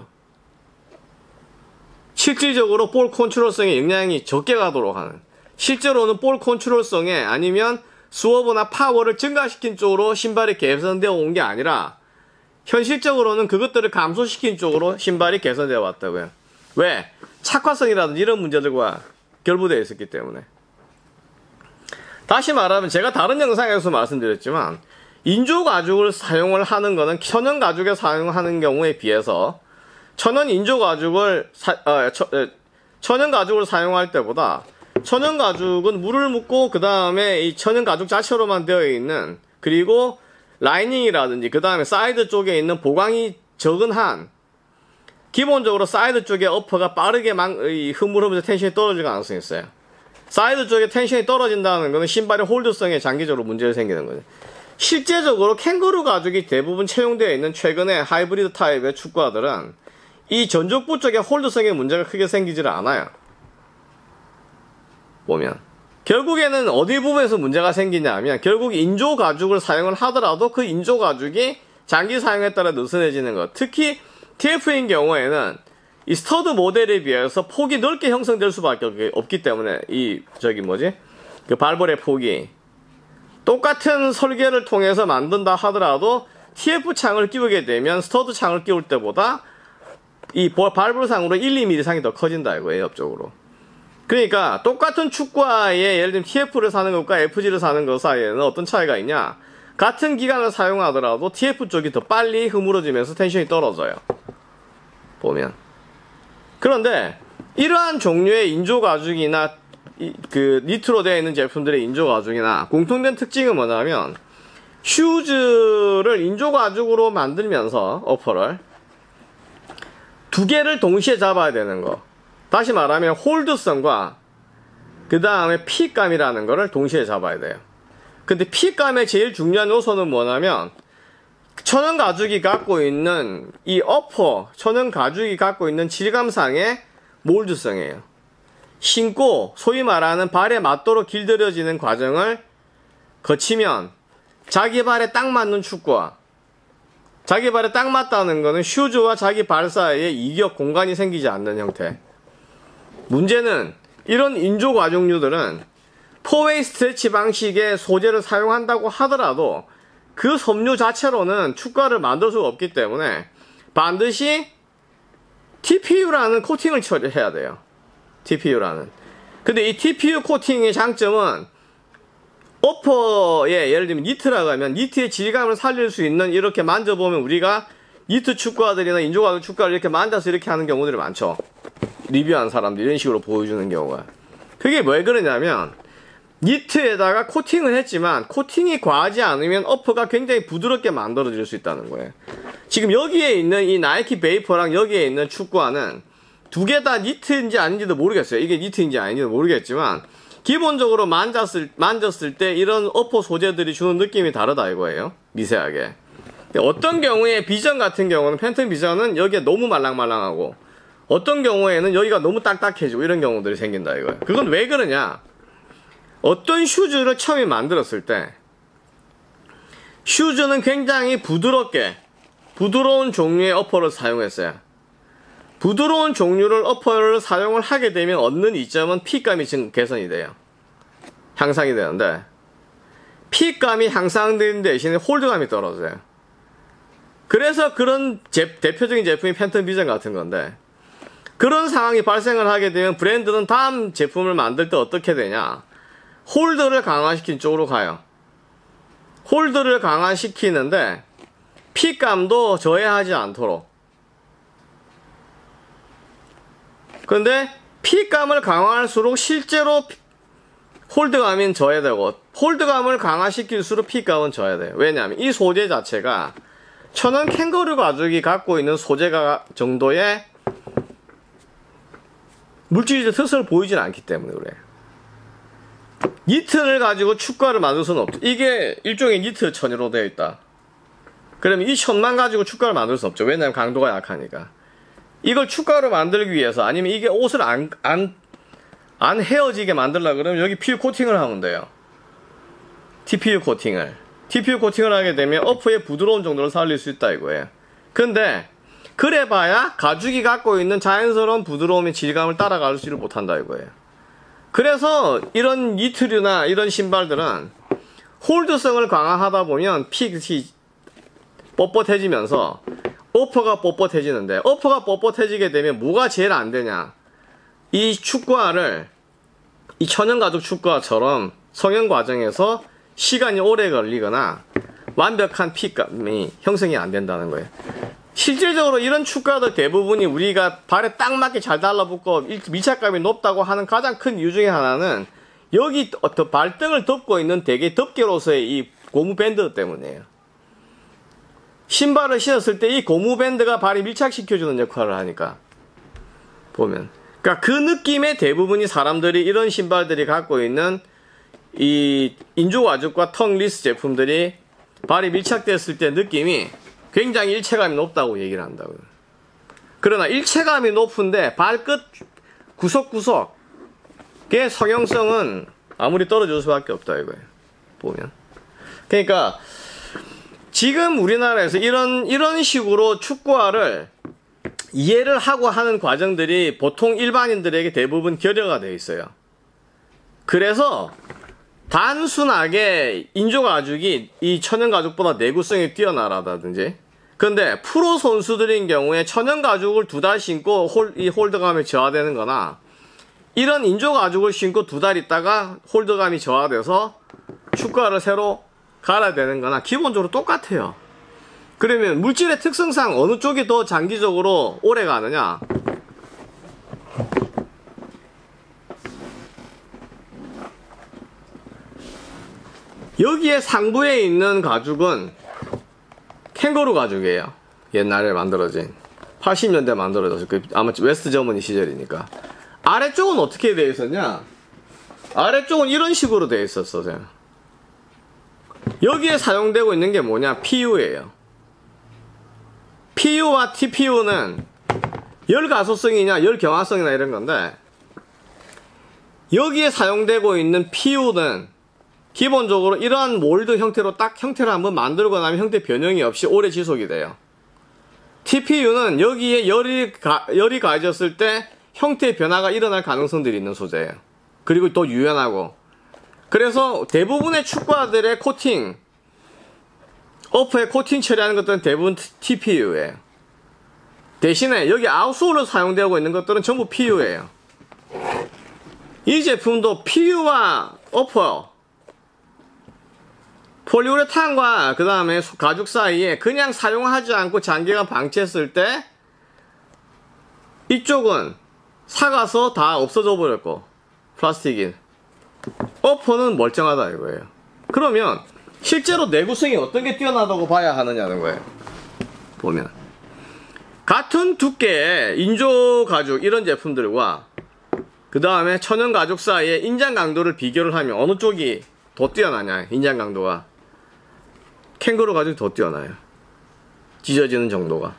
실질적으로 볼 컨트롤성에 영향이 적게 가도록 하는, 실제로는 볼 컨트롤성에 아니면 스워브나 파워를 증가시킨 쪽으로 신발이 개선되어 온 게 아니라 현실적으로는 그것들을 감소시킨 쪽으로 신발이 개선되어 왔다고요. 왜? 착화성이라든지 이런 문제들과 결부되어 있었기 때문에. 다시 말하면 제가 다른 영상에서 말씀드렸지만 인조 가죽을 사용을 하는 거는 천연 가죽에 사용하는 경우에 비해서 천연 인조 가죽을 사, 어, 저, 에, 천연 가죽을 사용할 때보다 천연 가죽은 물을 묻고 그 다음에 이 천연 가죽 자체로만 되어 있는, 그리고 라이닝이라든지 그 다음에 사이드 쪽에 있는 보강이 적은 한 기본적으로 사이드 쪽에 어퍼가 빠르게 막 흐물흐물해서 텐션이 떨어질 가능성이 있어요. 사이드 쪽에 텐션이 떨어진다는 것은 신발의 홀드성에 장기적으로 문제가 생기는 거죠. 실제적으로 캥거루 가죽이 대부분 채용되어 있는 최근의 하이브리드 타입의 축구화들은 이 전족부 쪽에 홀드성에 문제가 크게 생기지를 않아요. 보면 결국에는 어디 부분에서 문제가 생기냐 하면 결국 인조 가죽을 사용을 하더라도 그 인조 가죽이 장기 사용에 따라 느슨해지는 것. 특히 티에프인 경우에는 이 스터드 모델에 비해서 폭이 넓게 형성될 수밖에 없기 때문에 이 저기 뭐지 그 발볼의 폭이 똑같은 설계를 통해서 만든다 하더라도 티에프 창을 끼우게 되면 스터드 창을 끼울 때보다 이 발볼상으로 일, 이 밀리미터 상이 더 커진다 이거예요, 옆쪽으로. 그러니까 똑같은 축구화에 예를 들면 티에프를 사는 것과 에프지를 사는 것 사이에는 어떤 차이가 있냐? 같은 기간을 사용하더라도 티에프 쪽이 더 빨리 흐물어지면서 텐션이 떨어져요. 보면. 그런데 이러한 종류의 인조 가죽이나 이, 그 니트로 되어 있는 제품들의 인조 가죽이나 공통된 특징은 뭐냐면 슈즈를 인조 가죽으로 만들면서 어퍼를 두 개를 동시에 잡아야 되는 거. 다시 말하면 홀드성과 그 다음에 핏감이라는 거를 동시에 잡아야 돼요. 근데 핏감의 제일 중요한 요소는 뭐냐면 천연 가죽이 갖고 있는 이 어퍼, 천연 가죽이 갖고 있는 질감상의 몰드성이에요. 신고 소위 말하는 발에 맞도록 길들여지는 과정을 거치면 자기 발에 딱 맞는 축구화, 자기 발에 딱 맞다는 거는 슈즈와 자기 발 사이에 이격 공간이 생기지 않는 형태. 문제는 이런 인조 가죽류들은 포웨이 스트레치 방식의 소재를 사용한다고 하더라도 그 섬유 자체로는 축구화를 만들 수가 없기 때문에 반드시 티피유라는 코팅을 처리해야 돼요. 티피유라는. 근데 이 티피유 코팅의 장점은 어퍼에 예를 들면 니트라고 하면 니트의 질감을 살릴 수 있는, 이렇게 만져보면 우리가 니트 축구화들이나 인조가죽 축구화를 이렇게 만져서 이렇게 하는 경우들이 많죠. 리뷰하는 사람들이 이런 식으로 보여주는 경우가. 그게 왜 그러냐면 니트에다가 코팅을 했지만 코팅이 과하지 않으면 어퍼가 굉장히 부드럽게 만들어질 수 있다는 거예요. 지금 여기에 있는 이 나이키 베이퍼랑 여기에 있는 축구화는 두 개 다 니트인지 아닌지도 모르겠어요. 이게 니트인지 아닌지도 모르겠지만 기본적으로 만졌을, 만졌을 때 이런 어퍼 소재들이 주는 느낌이 다르다 이거예요. 미세하게. 어떤 경우에 비전 같은 경우는, 팬텀 비전은 여기에 너무 말랑말랑하고 어떤 경우에는 여기가 너무 딱딱해지고 이런 경우들이 생긴다 이거예요. 그건 왜 그러냐? 어떤 슈즈를 처음에 만들었을 때 슈즈는 굉장히 부드럽게 부드러운 종류의 어퍼를 사용했어요. 부드러운 종류를 어퍼를 사용을 하게 되면 얻는 이점은 핏감이 지금 개선이 돼요. 향상이 되는데 핏감이 향상된 대신에 홀드감이 떨어져요. 그래서 그런 제, 대표적인 제품이 팬텀 비전 같은 건데, 그런 상황이 발생을 하게 되면 브랜드는 다음 제품을 만들 때 어떻게 되냐? 홀드를 강화시킨 쪽으로 가요. 홀드를 강화시키는데 핏감도 저해하지 않도록. 근데 핏감을 강화할수록 실제로 홀드감은 저해되고, 홀드감을 강화시킬수록 핏감은 저해돼요. 왜냐하면 이 소재 자체가 천연 캥거루 가죽이 갖고 있는 소재가 정도의 물질적 특성을 보이진 않기 때문에 그래요. 니트를 가지고 축구화를 만들 수는 없죠. 이게 일종의 니트 천으로 되어 있다. 그러면 이 천만 가지고 축구화를 만들 수 없죠. 왜냐하면 강도가 약하니까. 이걸 축구화로 만들기 위해서, 아니면 이게 옷을 안, 안, 안 헤어지게 만들려고 그러면 여기 필 코팅을 하면 돼요. 티피유 코팅을. 티피유 코팅을 하게 되면 어퍼의 부드러운 정도를 살릴 수 있다 이거예요. 근데 그래봐야 가죽이 갖고 있는 자연스러운 부드러움의 질감을 따라가지를 못한다 이거예요. 그래서 이런 니트류나 이런 신발들은 홀드성을 강화하다 보면 핏이 뻣뻣해지면서 어퍼가 뻣뻣해지는데, 어퍼가 뻣뻣해지게 되면 뭐가 제일 안 되냐? 이 축구화를 이 천연가죽 축구화처럼 성형 과정에서 시간이 오래 걸리거나 완벽한 핏감이 형성이 안 된다는 거예요. 실질적으로 이런 축구화들 대부분이 우리가 발에 딱 맞게 잘 달라붙고 밀착감이 높다고 하는 가장 큰 이유 중에 하나는 여기 발등을 덮고 있는 되게 덮개로서의 이 고무 밴드 때문이에요. 신발을 신었을 때 이 고무 밴드가 발이 밀착시켜주는 역할을 하니까 보면, 그러니까 그 느낌의 대부분이 사람들이 이런 신발들이 갖고 있는 이 인조가죽과 텅리스 제품들이 발이 밀착됐을 때 느낌이 굉장히 일체감이 높다고 얘기를 한다고요. 그러나 일체감이 높은데 발끝 구석구석의 성형성은 아무리 떨어질 수밖에 없다 이거예요. 보면. 그러니까 지금 우리나라에서 이런 이런 식으로 축구화를 이해를 하고 하는 과정들이 보통 일반인들에게 대부분 결여가 되어 있어요. 그래서 단순하게 인조가죽이 이 천연가죽보다 내구성이 뛰어나다든지, 근데 프로 선수들인 경우에 천연가죽을 두 달 신고 홀, 이 홀드감이 저하되는 거나, 이런 인조가죽을 신고 두 달 있다가 홀드감이 저하돼서 축구화를 새로 갈아야 되는 거나 기본적으로 똑같아요. 그러면 물질의 특성상 어느 쪽이 더 장기적으로 오래 가느냐? 여기에 상부에 있는 가죽은 캥거루 가죽이에요. 옛날에 만들어진 팔십 년대 만들어져서 그 아마 웨스트 저머니 시절이니까. 아래쪽은 어떻게 되어 있었냐? 아래쪽은 이런 식으로 되어 있었어요. 여기에 사용되고 있는 게 뭐냐? 피유예요. 피유와 티피유는 열 가소성이냐 열 경화성이나 이런 건데, 여기에 사용되고 있는 피유는 기본적으로 이러한 몰드 형태로 딱 형태를 한번 만들고 나면 형태 변형이 없이 오래 지속이 돼요. 티피유는 여기에 열이, 가, 열이 가해졌을 때 형태 변화가 일어날 가능성들이 있는 소재예요. 그리고 또 유연하고. 그래서 대부분의 축구화들의 코팅, 어퍼에 코팅 처리하는 것들은 대부분 티피유예요. 대신에 여기 아웃솔로 사용되고 있는 것들은 전부 피유예요. 이 제품도 피유와 어퍼 폴리우레탄과 그 다음에 가죽 사이에 그냥 사용하지 않고 장기간 방치했을 때 이쪽은 삭아서 다 없어져 버렸고 플라스틱이 어퍼는 멀쩡하다 이거예요. 그러면 실제로 내구성이 어떤 게 뛰어나다고 봐야 하느냐는 거예요. 보면 같은 두께의 인조 가죽 이런 제품들과 그 다음에 천연 가죽 사이에 인장 강도를 비교를 하면 어느 쪽이 더 뛰어나냐. 인장 강도가 캥거루 가죽이 더 뛰어나요. 찢어지는 정도가.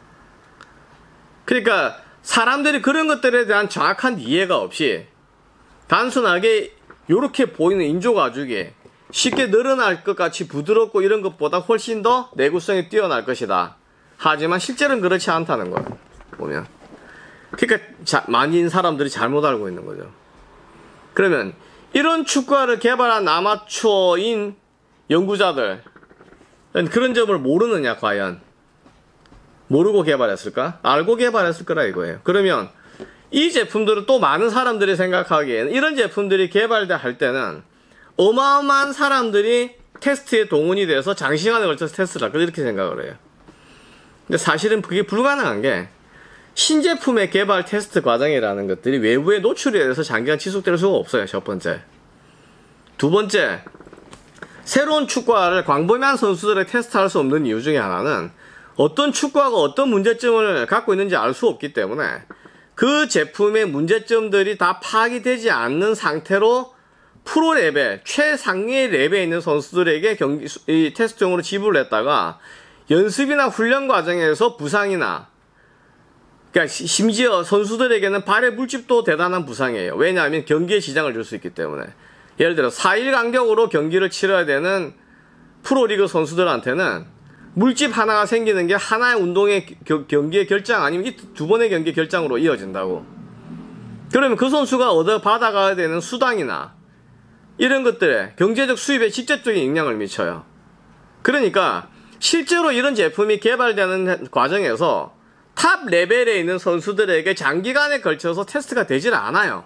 그러니까 사람들이 그런 것들에 대한 정확한 이해가 없이 단순하게 이렇게 보이는 인조 가죽이 쉽게 늘어날 것 같이 부드럽고 이런 것보다 훨씬 더 내구성이 뛰어날 것이다. 하지만 실제로는 그렇지 않다는 거예요. 보면. 그러니까 자, 많은 사람들이 잘못 알고 있는 거죠. 그러면 이런 축구화를 개발한 아마추어인 연구자들 그런 점을 모르느냐 과연. 모르고 개발했을까? 알고 개발했을 거라 이거예요. 그러면 이 제품들은 또 많은 사람들이 생각하기에는 이런 제품들이 개발할 때는 어마어마한 사람들이 테스트에 동원이 돼서 장시간에 걸쳐서 테스트를 할까 이렇게 생각을 해요. 근데 사실은 그게 불가능한 게 신제품의 개발 테스트 과정이라는 것들이 외부에 노출이 돼서 장기간 지속될 수가 없어요. 첫 번째. 두 번째, 새로운 축구화를 광범위한 선수들에 테스트할 수 없는 이유 중에 하나는 어떤 축구화가 어떤 문제점을 갖고 있는지 알 수 없기 때문에 그 제품의 문제점들이 다 파악이 되지 않는 상태로 프로 레벨, 최상위의 레벨에 있는 선수들에게 경기, 이 테스트용으로 지불을 했다가 연습이나 훈련 과정에서 부상이나 그러니까 심지어 선수들에게는 발의 물집도 대단한 부상이에요. 왜냐하면 경기에 지장을 줄 수 있기 때문에. 예를 들어 사 일 간격으로 경기를 치러야 되는 프로리그 선수들한테는 물집 하나가 생기는 게 하나의 운동의 겨, 경기의 결장 아니면 두 번의 경기 결장으로 이어진다고. 그러면 그 선수가 얻어 받아가야 되는 수당이나 이런 것들에 경제적 수입에 직접적인 영향을 미쳐요. 그러니까 실제로 이런 제품이 개발되는 과정에서 탑 레벨에 있는 선수들에게 장기간에 걸쳐서 테스트가 되질 않아요.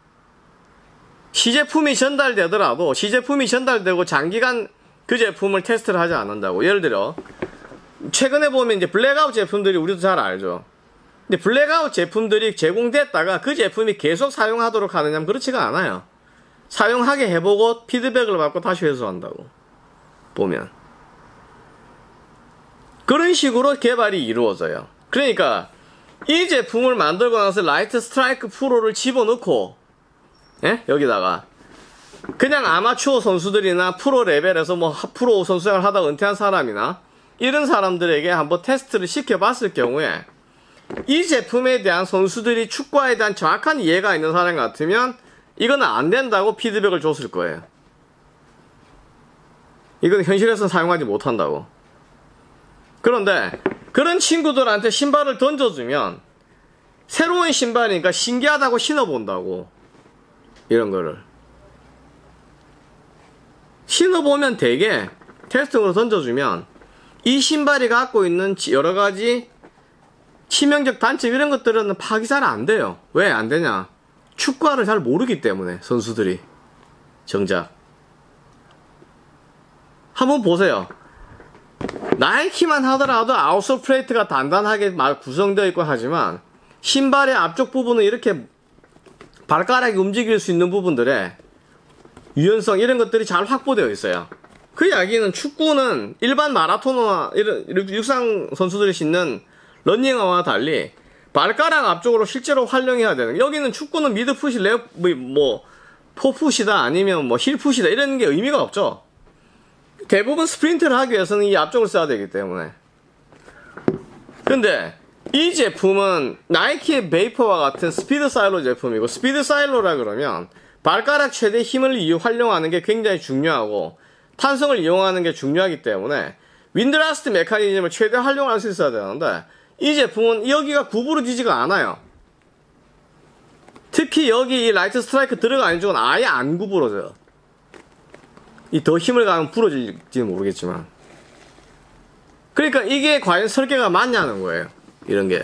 시제품이 전달되더라도 시제품이 전달되고 장기간 그 제품을 테스트를 하지 않는다고. 예를 들어 최근에 보면 이제 블랙아웃 제품들이 우리도 잘 알죠. 근데 블랙아웃 제품들이 제공됐다가 그 제품이 계속 사용하도록 하느냐면 그렇지가 않아요. 사용하게 해보고 피드백을 받고 다시 회수한다고. 보면 그런 식으로 개발이 이루어져요. 그러니까 이 제품을 만들고 나서 라이트 스트라이크 프로를 집어넣고 예? 여기다가 그냥 아마추어 선수들이나 프로 레벨에서 뭐 프로 선수생활 하다가 은퇴한 사람이나 이런 사람들에게 한번 테스트를 시켜봤을 경우에 이 제품에 대한 선수들이 축구화에 대한 정확한 이해가 있는 사람 같으면 이거는 안 된다고 피드백을 줬을 거예요. 이건 현실에서는 사용하지 못한다고. 그런데 그런 친구들한테 신발을 던져주면 새로운 신발이니까 신기하다고 신어본다고. 이런 거를 신어보면 되게 테스트용으로 던져주면 이 신발이 갖고 있는 여러가지 치명적 단점 이런 것들은 파악이 잘 안 돼요. 왜 안 되냐? 축구화를 잘 모르기 때문에 선수들이 정작. 한번 보세요. 나이키만 하더라도 아웃솔 플레이트가 단단하게 구성되어 있고 하지만 신발의 앞쪽 부분은 이렇게 발가락이 움직일 수 있는 부분들에 유연성 이런 것들이 잘 확보되어 있어요. 그 이야기는 축구는 일반 마라토너나 이런 육상 선수들이 신는 러닝화와 달리 발가락 앞쪽으로 실제로 활용해야 되는. 여기는 축구는 미드풋이 레 뭐 포풋이다 아니면 뭐 힐풋이다 이런 게 의미가 없죠. 대부분 스프린트를 하기 위해서는 이 앞쪽을 써야 되기 때문에. 근데 이 제품은 나이키의 베이퍼와 같은 스피드 사일로 제품이고, 스피드 사일로라 그러면 발가락 최대 힘을 이용 활용하는 게 굉장히 중요하고 탄성을 이용하는 게 중요하기 때문에 윈드라스트 메커니즘을 최대 활용할 수 있어야 되는데 이 제품은 여기가 구부러지지가 않아요. 특히 여기 이 라이트 스트라이크 들어가는 쪽은 아예 안 구부러져요. 이 더 힘을 가면 부러질지는 모르겠지만. 그러니까 이게 과연 설계가 맞냐는 거예요. 이런 게.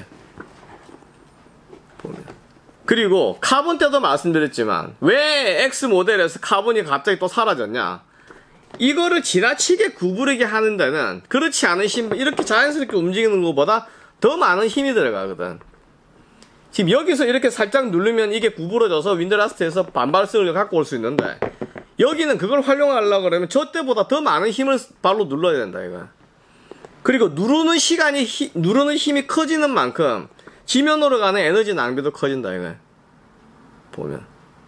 보면. 그리고 카본 때도 말씀드렸지만 왜 X 모델에서 카본이 갑자기 또 사라졌냐? 이거를 지나치게 구부리게 하는 데는 그렇지 않은 힘, 이렇게 자연스럽게 움직이는 것보다 더 많은 힘이 들어가거든. 지금 여기서 이렇게 살짝 누르면 이게 구부러져서 윈드라스트에서 반발성을 갖고 올 수 있는데, 여기는 그걸 활용하려고 그러면 저 때보다 더 많은 힘을 발로 눌러야 된다, 이거. 그리고 누르는 시간이, 히, 누르는 힘이 커지는 만큼 지면으로 가는 에너지 낭비도 커진다, 이거. 보면.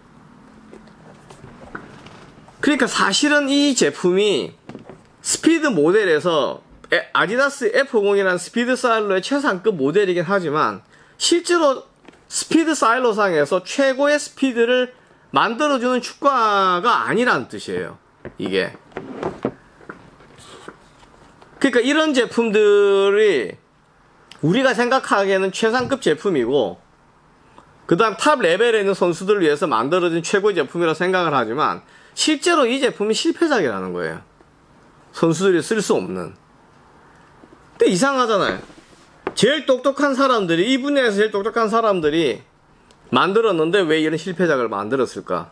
그러니까 사실은 이 제품이 스피드 모델에서 아디다스 에프십이라는 스피드 사일러의 최상급 모델이긴 하지만 실제로 스피드 사일러상에서 최고의 스피드를 만들어주는 축구화가 아니라는 뜻이에요. 이게. 그러니까 이런 제품들이 우리가 생각하기에는 최상급 제품이고 그 다음 탑 레벨에 있는 선수들을 위해서 만들어진 최고의 제품이라고 생각을 하지만 실제로 이 제품이 실패작이라는 거예요. 선수들이 쓸 수 없는. 근데 이상하잖아요. 제일 똑똑한 사람들이, 이 분야에서 제일 똑똑한 사람들이 만들었는데 왜 이런 실패작을 만들었을까?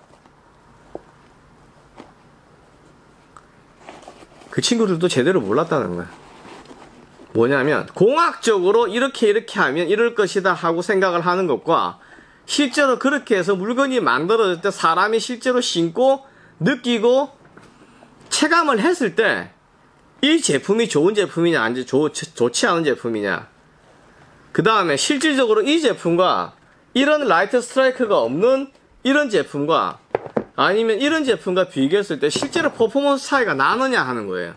그 친구들도 제대로 몰랐다는 거야. 뭐냐면 공학적으로 이렇게 이렇게 하면 이럴 것이다 하고 생각을 하는 것과 실제로 그렇게 해서 물건이 만들어질 때 사람이 실제로 신고 느끼고 체감을 했을 때 이 제품이 좋은 제품이냐 아니면 좋, 좋지 않은 제품이냐, 그 다음에 실질적으로 이 제품과 이런 라이트 스트라이크가 없는 이런 제품과 아니면 이런 제품과 비교했을 때 실제로 퍼포먼스 차이가 나느냐 하는 거예요.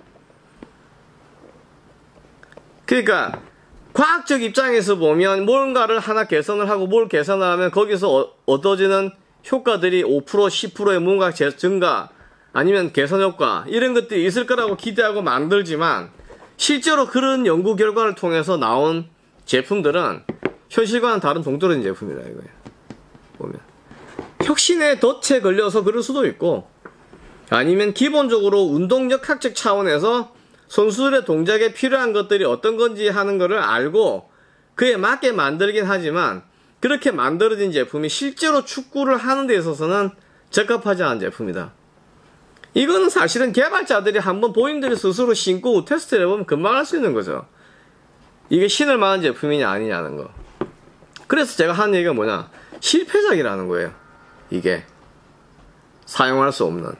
그러니까 과학적 입장에서 보면 뭔가를 하나 개선을 하고 뭘 개선을 하면 거기서 어, 얻어지는 효과들이 오 퍼센트 십 퍼센트의 뭔가 증가 아니면 개선 효과 이런 것들이 있을 거라고 기대하고 만들지만 실제로 그런 연구 결과를 통해서 나온 제품들은 현실과는 다른 동떨어진 제품이다 이거예요. 보면 혁신의 덫에 걸려서 그럴 수도 있고 아니면 기본적으로 운동 역학적 차원에서 선수들의 동작에 필요한 것들이 어떤 건지 하는 것을 알고 그에 맞게 만들긴 하지만 그렇게 만들어진 제품이 실제로 축구를 하는 데 있어서는 적합하지 않은 제품이다. 이거는 사실은 개발자들이 한번 본인들이 스스로 신고 테스트를 해보면 금방 할 수 있는 거죠. 이게 신을 만한 제품이냐 아니냐는 거. 그래서 제가 하는 얘기가 뭐냐, 실패작이라는 거예요. 이게 사용할 수 없는.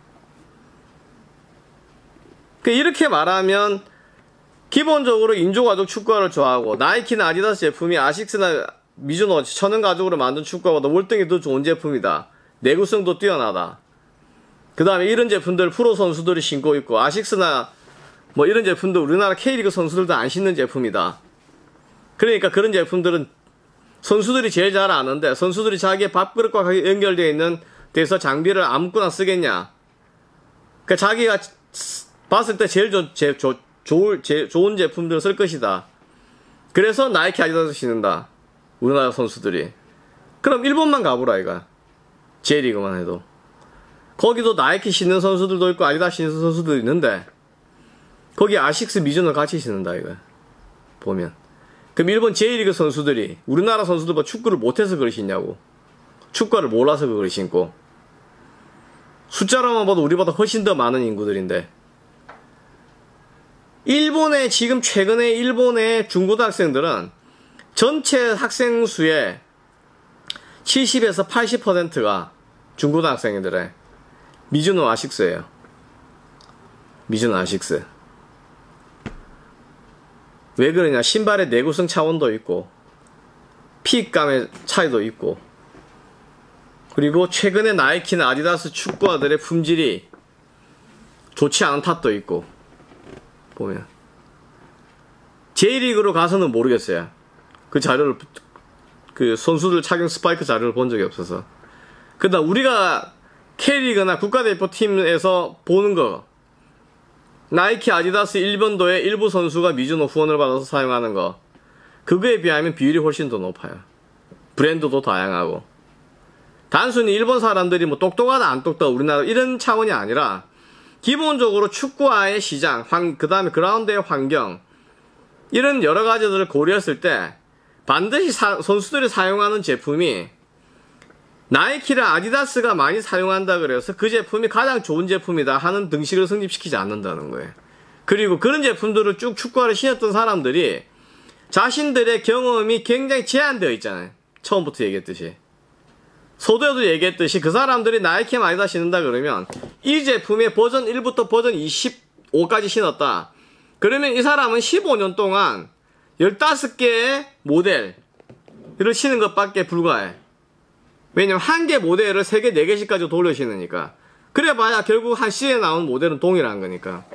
이렇게 말하면 기본적으로 인조가죽 축구화를 좋아하고 나이키나 아디다스 제품이 아식스나 미즈노 천연 가죽으로 만든 축구화보다 월등히 더 좋은 제품이다. 내구성도 뛰어나다. 그 다음에 이런 제품들 프로 선수들이 신고 있고 아식스나 뭐 이런 제품도 우리나라 K리그 선수들도 안 신는 제품이다. 그러니까 그런 제품들은 선수들이 제일 잘 아는데 선수들이 자기의 밥그릇과 연결되어 있는 데서 장비를 아무거나 쓰겠냐. 그러니까 자기가 봤을 때 제일 조, 제, 조, 좋을, 제, 좋은 제품들을 쓸 것이다. 그래서 나이키 아디다스 신는다. 우리나라 선수들이. 그럼 일본만 가보라 이가. J리그만 해도. 거기도 나이키 신는 선수들도 있고 아디다스 신는 선수들도 있는데 거기 아식스 미즈노 같이 신는다 이거. 보면. 그럼 일본 J리그 선수들이 우리나라 선수들보다 축구를 못해서 그걸 신냐고. 축구를 몰라서 그걸 신고. 숫자로만 봐도 우리보다 훨씬 더 많은 인구들인데 일본의 지금 최근에 일본의 중고등학생들은 전체 학생 수의 칠십에서 팔십 퍼센트가 중고등학생들의 미즈노 아식스예요. 미즈노 아식스. 왜 그러냐, 신발의 내구성 차원도 있고 핏감의 차이도 있고 그리고 최근에 나이키나 아디다스 축구화들의 품질이 좋지 않은 탓도 있고. 보면 J리그로 가서는 모르겠어요. 그 자료를, 그 선수들 착용 스파이크 자료를 본 적이 없어서. 그러나 우리가 K리그나 국가대표팀에서 보는 거, 나이키 아디다스 일본도의 일부 선수가 미즈노 후원을 받아서 사용하는 거, 그거에 비하면 비율이 훨씬 더 높아요. 브랜드도 다양하고. 단순히 일본 사람들이 뭐 똑똑하다 안 똑똑하다 우리나라 이런 차원이 아니라 기본적으로 축구화의 시장, 그 다음에 그라운드의 환경 이런 여러 가지들을 고려했을 때 반드시 사, 선수들이 사용하는 제품이 나이키랑 아디다스가 많이 사용한다 그래서 그 제품이 가장 좋은 제품이다 하는 등식을 성립시키지 않는다는 거예요. 그리고 그런 제품들을 쭉 축구화를 신었던 사람들이 자신들의 경험이 굉장히 제한되어 있잖아요. 처음부터 얘기했듯이. 서두에도 얘기했듯이 그 사람들이 나이키 아디다스 신는다 그러면 이 제품의 버전 일부터 버전 이십오까지 신었다. 그러면 이 사람은 십오 년 동안 열다섯 개의 모델을 신은 것밖에 불과해. 왜냐면 한 개 모델을 세 개, 네 개씩까지 돌려 신으니까. 그래봐야 결국 한 시에 나온 모델은 동일한 거니까.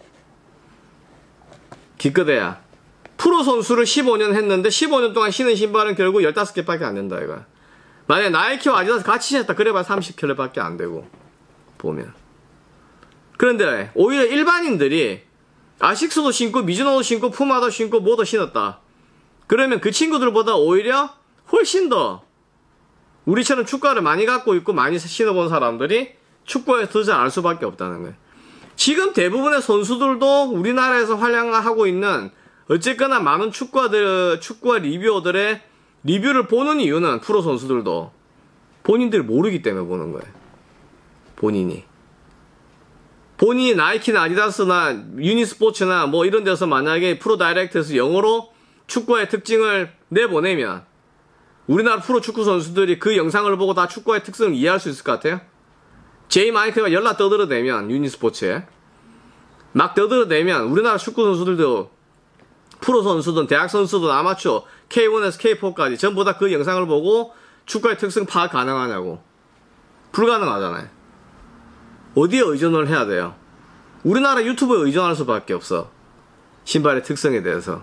기껏해야 프로 선수를 십오 년 했는데 십오 년 동안 신은 신발은 결국 열다섯 개밖에 안 된다 이거야. 만약에 나이키와 아디다스 같이 신었다 그래봐야 삼십 켤레밖에 안 되고 보면. 그런데 오히려 일반인들이 아식스도 신고 미즈노도 신고 푸마도 신고 뭐도 신었다. 그러면 그 친구들보다 오히려 훨씬 더 우리처럼 축구화를 많이 갖고 있고 많이 신어본 사람들이 축구에 더 잘 알 수밖에 없다는 거예요. 지금 대부분의 선수들도 우리나라에서 활약하고 있는 어쨌거나 많은 축구화들, 축구화 리뷰어들의 리뷰를 보는 이유는 프로 선수들도 본인들이 모르기 때문에 보는 거예요. 본인이. 본인이 나이키나 아디다스나 유니스포츠나 뭐 이런 데서 만약에 프로 다이렉트에서 영어로 축구화의 특징을 내보내면 우리나라 프로 축구 선수들이 그 영상을 보고 다 축구화의 특성을 이해할 수 있을 것 같아요? 제이 마이크가 연락 떠들어대면 유니스포츠에 막 떠들어대면 우리나라 축구 선수들도 프로 선수든 대학 선수든 아마추어 케이원에서 케이포까지 전부 다 그 영상을 보고 축구의 특성 파악 가능하냐고. 불가능하잖아요. 어디에 의존을 해야 돼요? 우리나라 유튜브에 의존할 수밖에 없어. 신발의 특성에 대해서.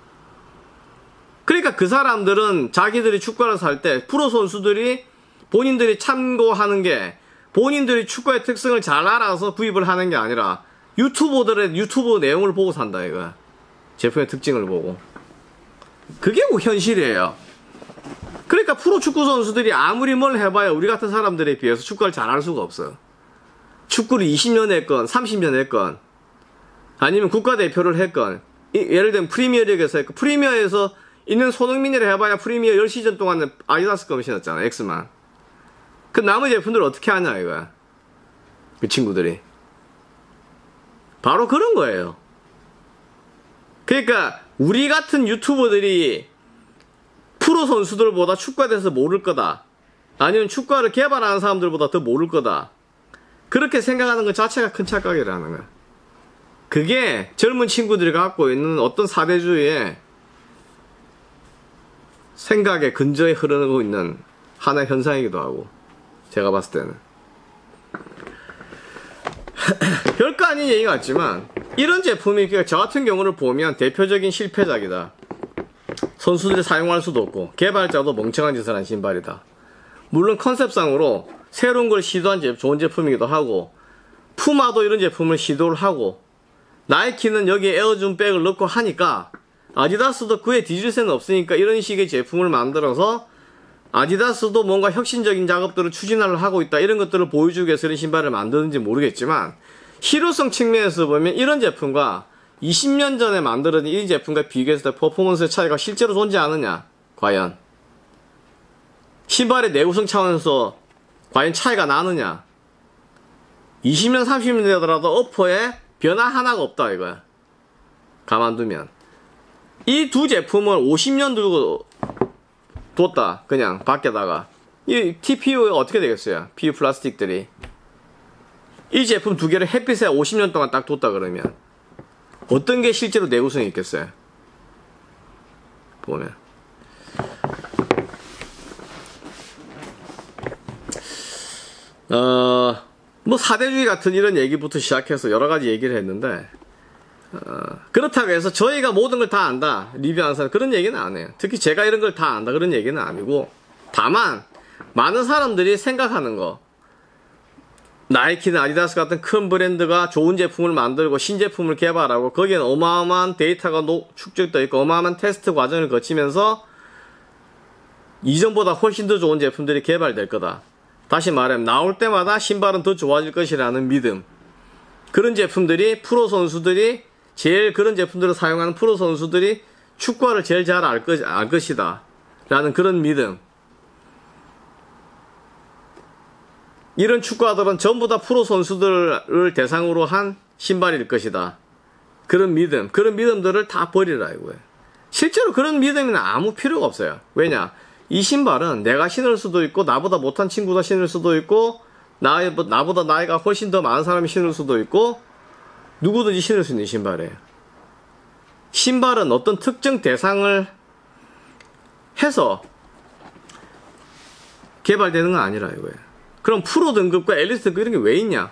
그러니까 그 사람들은 자기들이 축구를 살 때 프로 선수들이 본인들이 참고하는 게 본인들이 축구의 특성을 잘 알아서 구입을 하는 게 아니라 유튜버들의 유튜브 내용을 보고 산다 이거야. 제품의 특징을 보고. 그게 뭐 현실이에요. 그러니까 프로 축구 선수들이 아무리 뭘 해봐야 우리 같은 사람들에 비해서 축구를 잘 할 수가 없어. 축구를 이십 년 했건 삼십 년 했건 아니면 국가대표를 했건 예를 들면 프리미어리그에서 했건 프리미어에서 있는 손흥민이라 해봐야 프리미어 십 시즌 동안은 아디다스 껌 신었잖아. X만. 그 나머지 제품들을 어떻게 하냐 이거야. 그 친구들이. 바로 그런 거예요. 그러니까 우리 같은 유튜버들이 프로 선수들보다 축구에 대해서 모를 거다. 아니면 축구를 개발하는 사람들보다 더 모를 거다. 그렇게 생각하는 것 자체가 큰 착각이라는 거야. 그게 젊은 친구들이 갖고 있는 어떤 사대주의의 생각에 근저에 흐르고 있는 하나의 현상이기도 하고, 제가 봤을 때는. 별거 아닌 얘기 같지만 이런 제품이 저 같은 경우를 보면 대표적인 실패작이다. 선수들이 사용할 수도 없고 개발자도 멍청한 짓을 한 신발이다. 물론 컨셉상으로 새로운 걸 시도한 제품, 좋은 제품이기도 하고 푸마도 이런 제품을 시도를 하고 나이키는 여기에 에어줌 백을 넣고 하니까 아디다스도 그에 뒤질 새는 없으니까 이런 식의 제품을 만들어서 아디다스도 뭔가 혁신적인 작업들을 추진을 하고 있다. 이런 것들을 보여주기 위해서 이런 신발을 만드는지 모르겠지만 실효성 측면에서 보면 이런 제품과 이십 년 전에 만들어진 이 제품과 비교했을 때 퍼포먼스의 차이가 실제로 존재하느냐? 과연 신발의 내구성 차원에서 과연 차이가 나느냐? 이십 년, 삼십 년 되더라도 어퍼에 변화 하나가 없다 이거야. 가만두면 이 두 제품을 오십 년 두고 뒀다 그냥 밖에다가 이 티피유가 어떻게 되겠어요? 피유 플라스틱들이 이 제품 두 개를 햇빛에 오십 년 동안 딱 뒀다 그러면 어떤 게 실제로 내구성이 있겠어요? 보면 어, 뭐 사대주의 같은 이런 얘기부터 시작해서 여러 가지 얘기를 했는데 어, 그렇다고 해서 저희가 모든 걸 다 안다 리뷰하는 사람 그런 얘기는 안 해요. 특히 제가 이런 걸 다 안다 그런 얘기는 아니고 다만 많은 사람들이 생각하는 거 나이키나 아디다스 같은 큰 브랜드가 좋은 제품을 만들고 신제품을 개발하고 거기에는 어마어마한 데이터가 노, 축적되어 있고 어마어마한 테스트 과정을 거치면서 이전보다 훨씬 더 좋은 제품들이 개발될 거다. 다시 말하면 나올 때마다 신발은 더 좋아질 것이라는 믿음. 그런 제품들이 프로 선수들이 제일 그런 제품들을 사용하는 프로 선수들이 축구화를 제일 잘 알 것, 알 것이다 라는 그런 믿음. 이런 축구화들은 전부 다 프로 선수들을 대상으로 한 신발일 것이다. 그런 믿음, 그런 믿음들을 다 버리라 이거예요. 실제로 그런 믿음에는 아무 필요가 없어요. 왜냐? 이 신발은 내가 신을 수도 있고 나보다 못한 친구가 신을 수도 있고 나, 나보다 나이가 훨씬 더 많은 사람이 신을 수도 있고 누구든지 신을 수 있는 신발이에요. 신발은 어떤 특정 대상을 해서 개발되는 건 아니라 이거예요. 그럼 프로 등급과 엘리트 등급 이런 게 왜 있냐?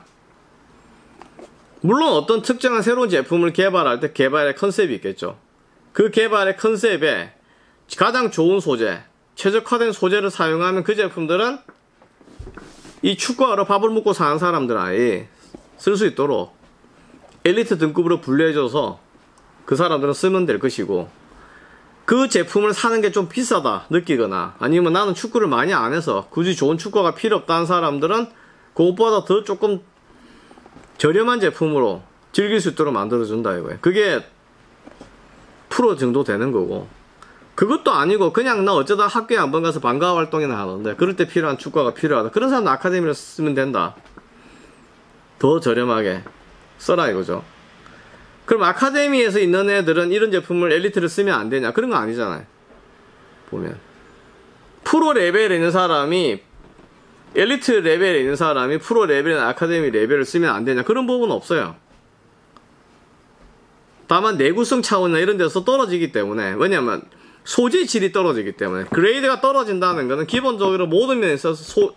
물론 어떤 특정한 새로운 제품을 개발할 때 개발의 컨셉이 있겠죠. 그 개발의 컨셉에 가장 좋은 소재, 최적화된 소재를 사용하면 그 제품들은 이 축구화로 밥을 먹고 사는 사람들이 쓸 수 있도록 엘리트 등급으로 분류해줘서 그 사람들은 쓰면 될 것이고, 그 제품을 사는 게 좀 비싸다 느끼거나 아니면 나는 축구를 많이 안 해서 굳이 좋은 축구화가 필요 없다는 사람들은 그것보다 더 조금 저렴한 제품으로 즐길 수 있도록 만들어준다 이거예요. 그게 프로 정도 되는 거고, 그것도 아니고 그냥 나 어쩌다 학교에 한번 가서 방과후 활동이나 하는데 그럴 때 필요한 축구화가 필요하다. 그런 사람은 아카데미를 쓰면 된다. 더 저렴하게 써라 이거죠. 그럼 아카데미에서 있는 애들은 이런 제품을 엘리트를 쓰면 안 되냐? 그런 거 아니잖아요. 보면 프로 레벨에 있는 사람이 엘리트 레벨에 있는 사람이 프로 레벨이나 아카데미 레벨을 쓰면 안 되냐? 그런 부분은 없어요. 다만 내구성 차원이나 이런 데서 떨어지기 때문에, 왜냐면 소재 질이 떨어지기 때문에, 그레이드가 떨어진다는 것은 기본적으로 모든 면에 있어서 소,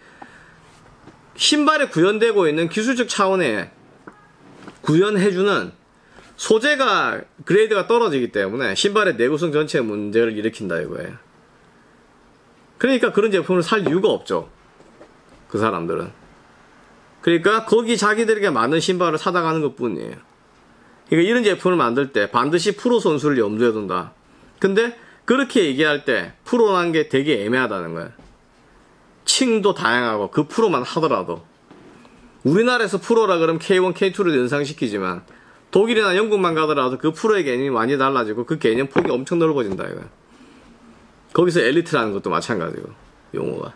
신발에 구현되고 있는 기술적 차원에 구현해주는 소재가 그레이드가 떨어지기 때문에 신발의 내구성 전체의 문제를 일으킨다 이거예요. 그러니까 그런 제품을 살 이유가 없죠, 그 사람들은. 그러니까 거기 자기들에게 맞는 신발을 사다 가는 것 뿐이에요. 그러니까 이런 제품을 만들 때 반드시 프로 선수를 염두에 둔다. 근데 그렇게 얘기할 때 프로라는 게 되게 애매하다는 거예요. 층도 다양하고 그 프로만 하더라도, 우리나라에서 프로라 그러면 케이 원, 케이 투를 연상시키지만 독일이나 영국만 가더라도 그 프로의 개념이 많이 달라지고 그 개념 폭이 엄청 넓어진다 이거예요. 거기서 엘리트라는 것도 마찬가지고, 용어가.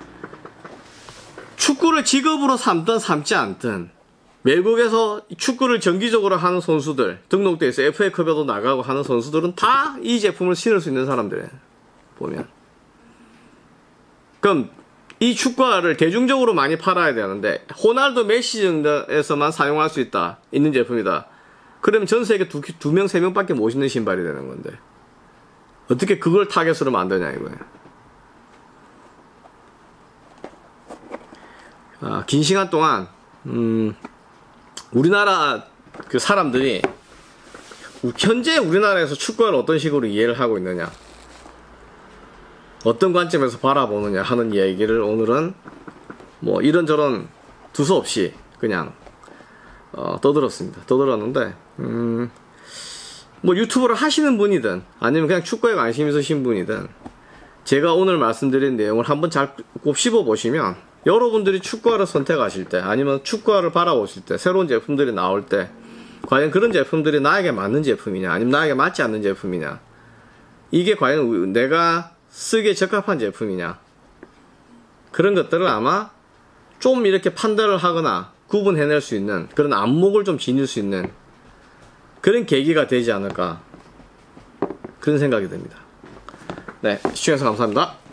축구를 직업으로 삼든 삼지 않든 외국에서 축구를 정기적으로 하는 선수들, 등록돼 있어 에프에이컵에도 나가고 하는 선수들은 다 이 제품을 신을 수 있는 사람들이에요. 보면. 그럼 이 축구화를 대중적으로 많이 팔아야 되는데 호날두, 메시 정도에서만 사용할 수 있다, 있는 제품이다. 그러면 전 세계 두, 두 명, 세 명밖에 못 신는 신발이 되는 건데 어떻게 그걸 타겟으로 만드냐 이거예요. 아, 긴 시간 동안 음, 우리나라 그 사람들이 현재 우리나라에서 축구를 어떤 식으로 이해를 하고 있느냐, 어떤 관점에서 바라보느냐 하는 이야기를 오늘은 뭐 이런저런 두서없이 그냥 어, 떠들었습니다. 떠들었는데 음, 뭐 유튜브를 하시는 분이든 아니면 그냥 축구에 관심 있으신 분이든 제가 오늘 말씀드린 내용을 한번 잘 곱씹어 보시면 여러분들이 축구화를 선택하실 때 아니면 축구화를 바라보실 때 새로운 제품들이 나올 때 과연 그런 제품들이 나에게 맞는 제품이냐 아니면 나에게 맞지 않는 제품이냐, 이게 과연 내가 쓰기에 적합한 제품이냐, 그런 것들을 아마 좀 이렇게 판단을 하거나 구분해낼 수 있는 그런 안목을 좀 지닐 수 있는 그런 계기가 되지 않을까, 그런 생각이 듭니다. 네, 시청해주셔서 감사합니다.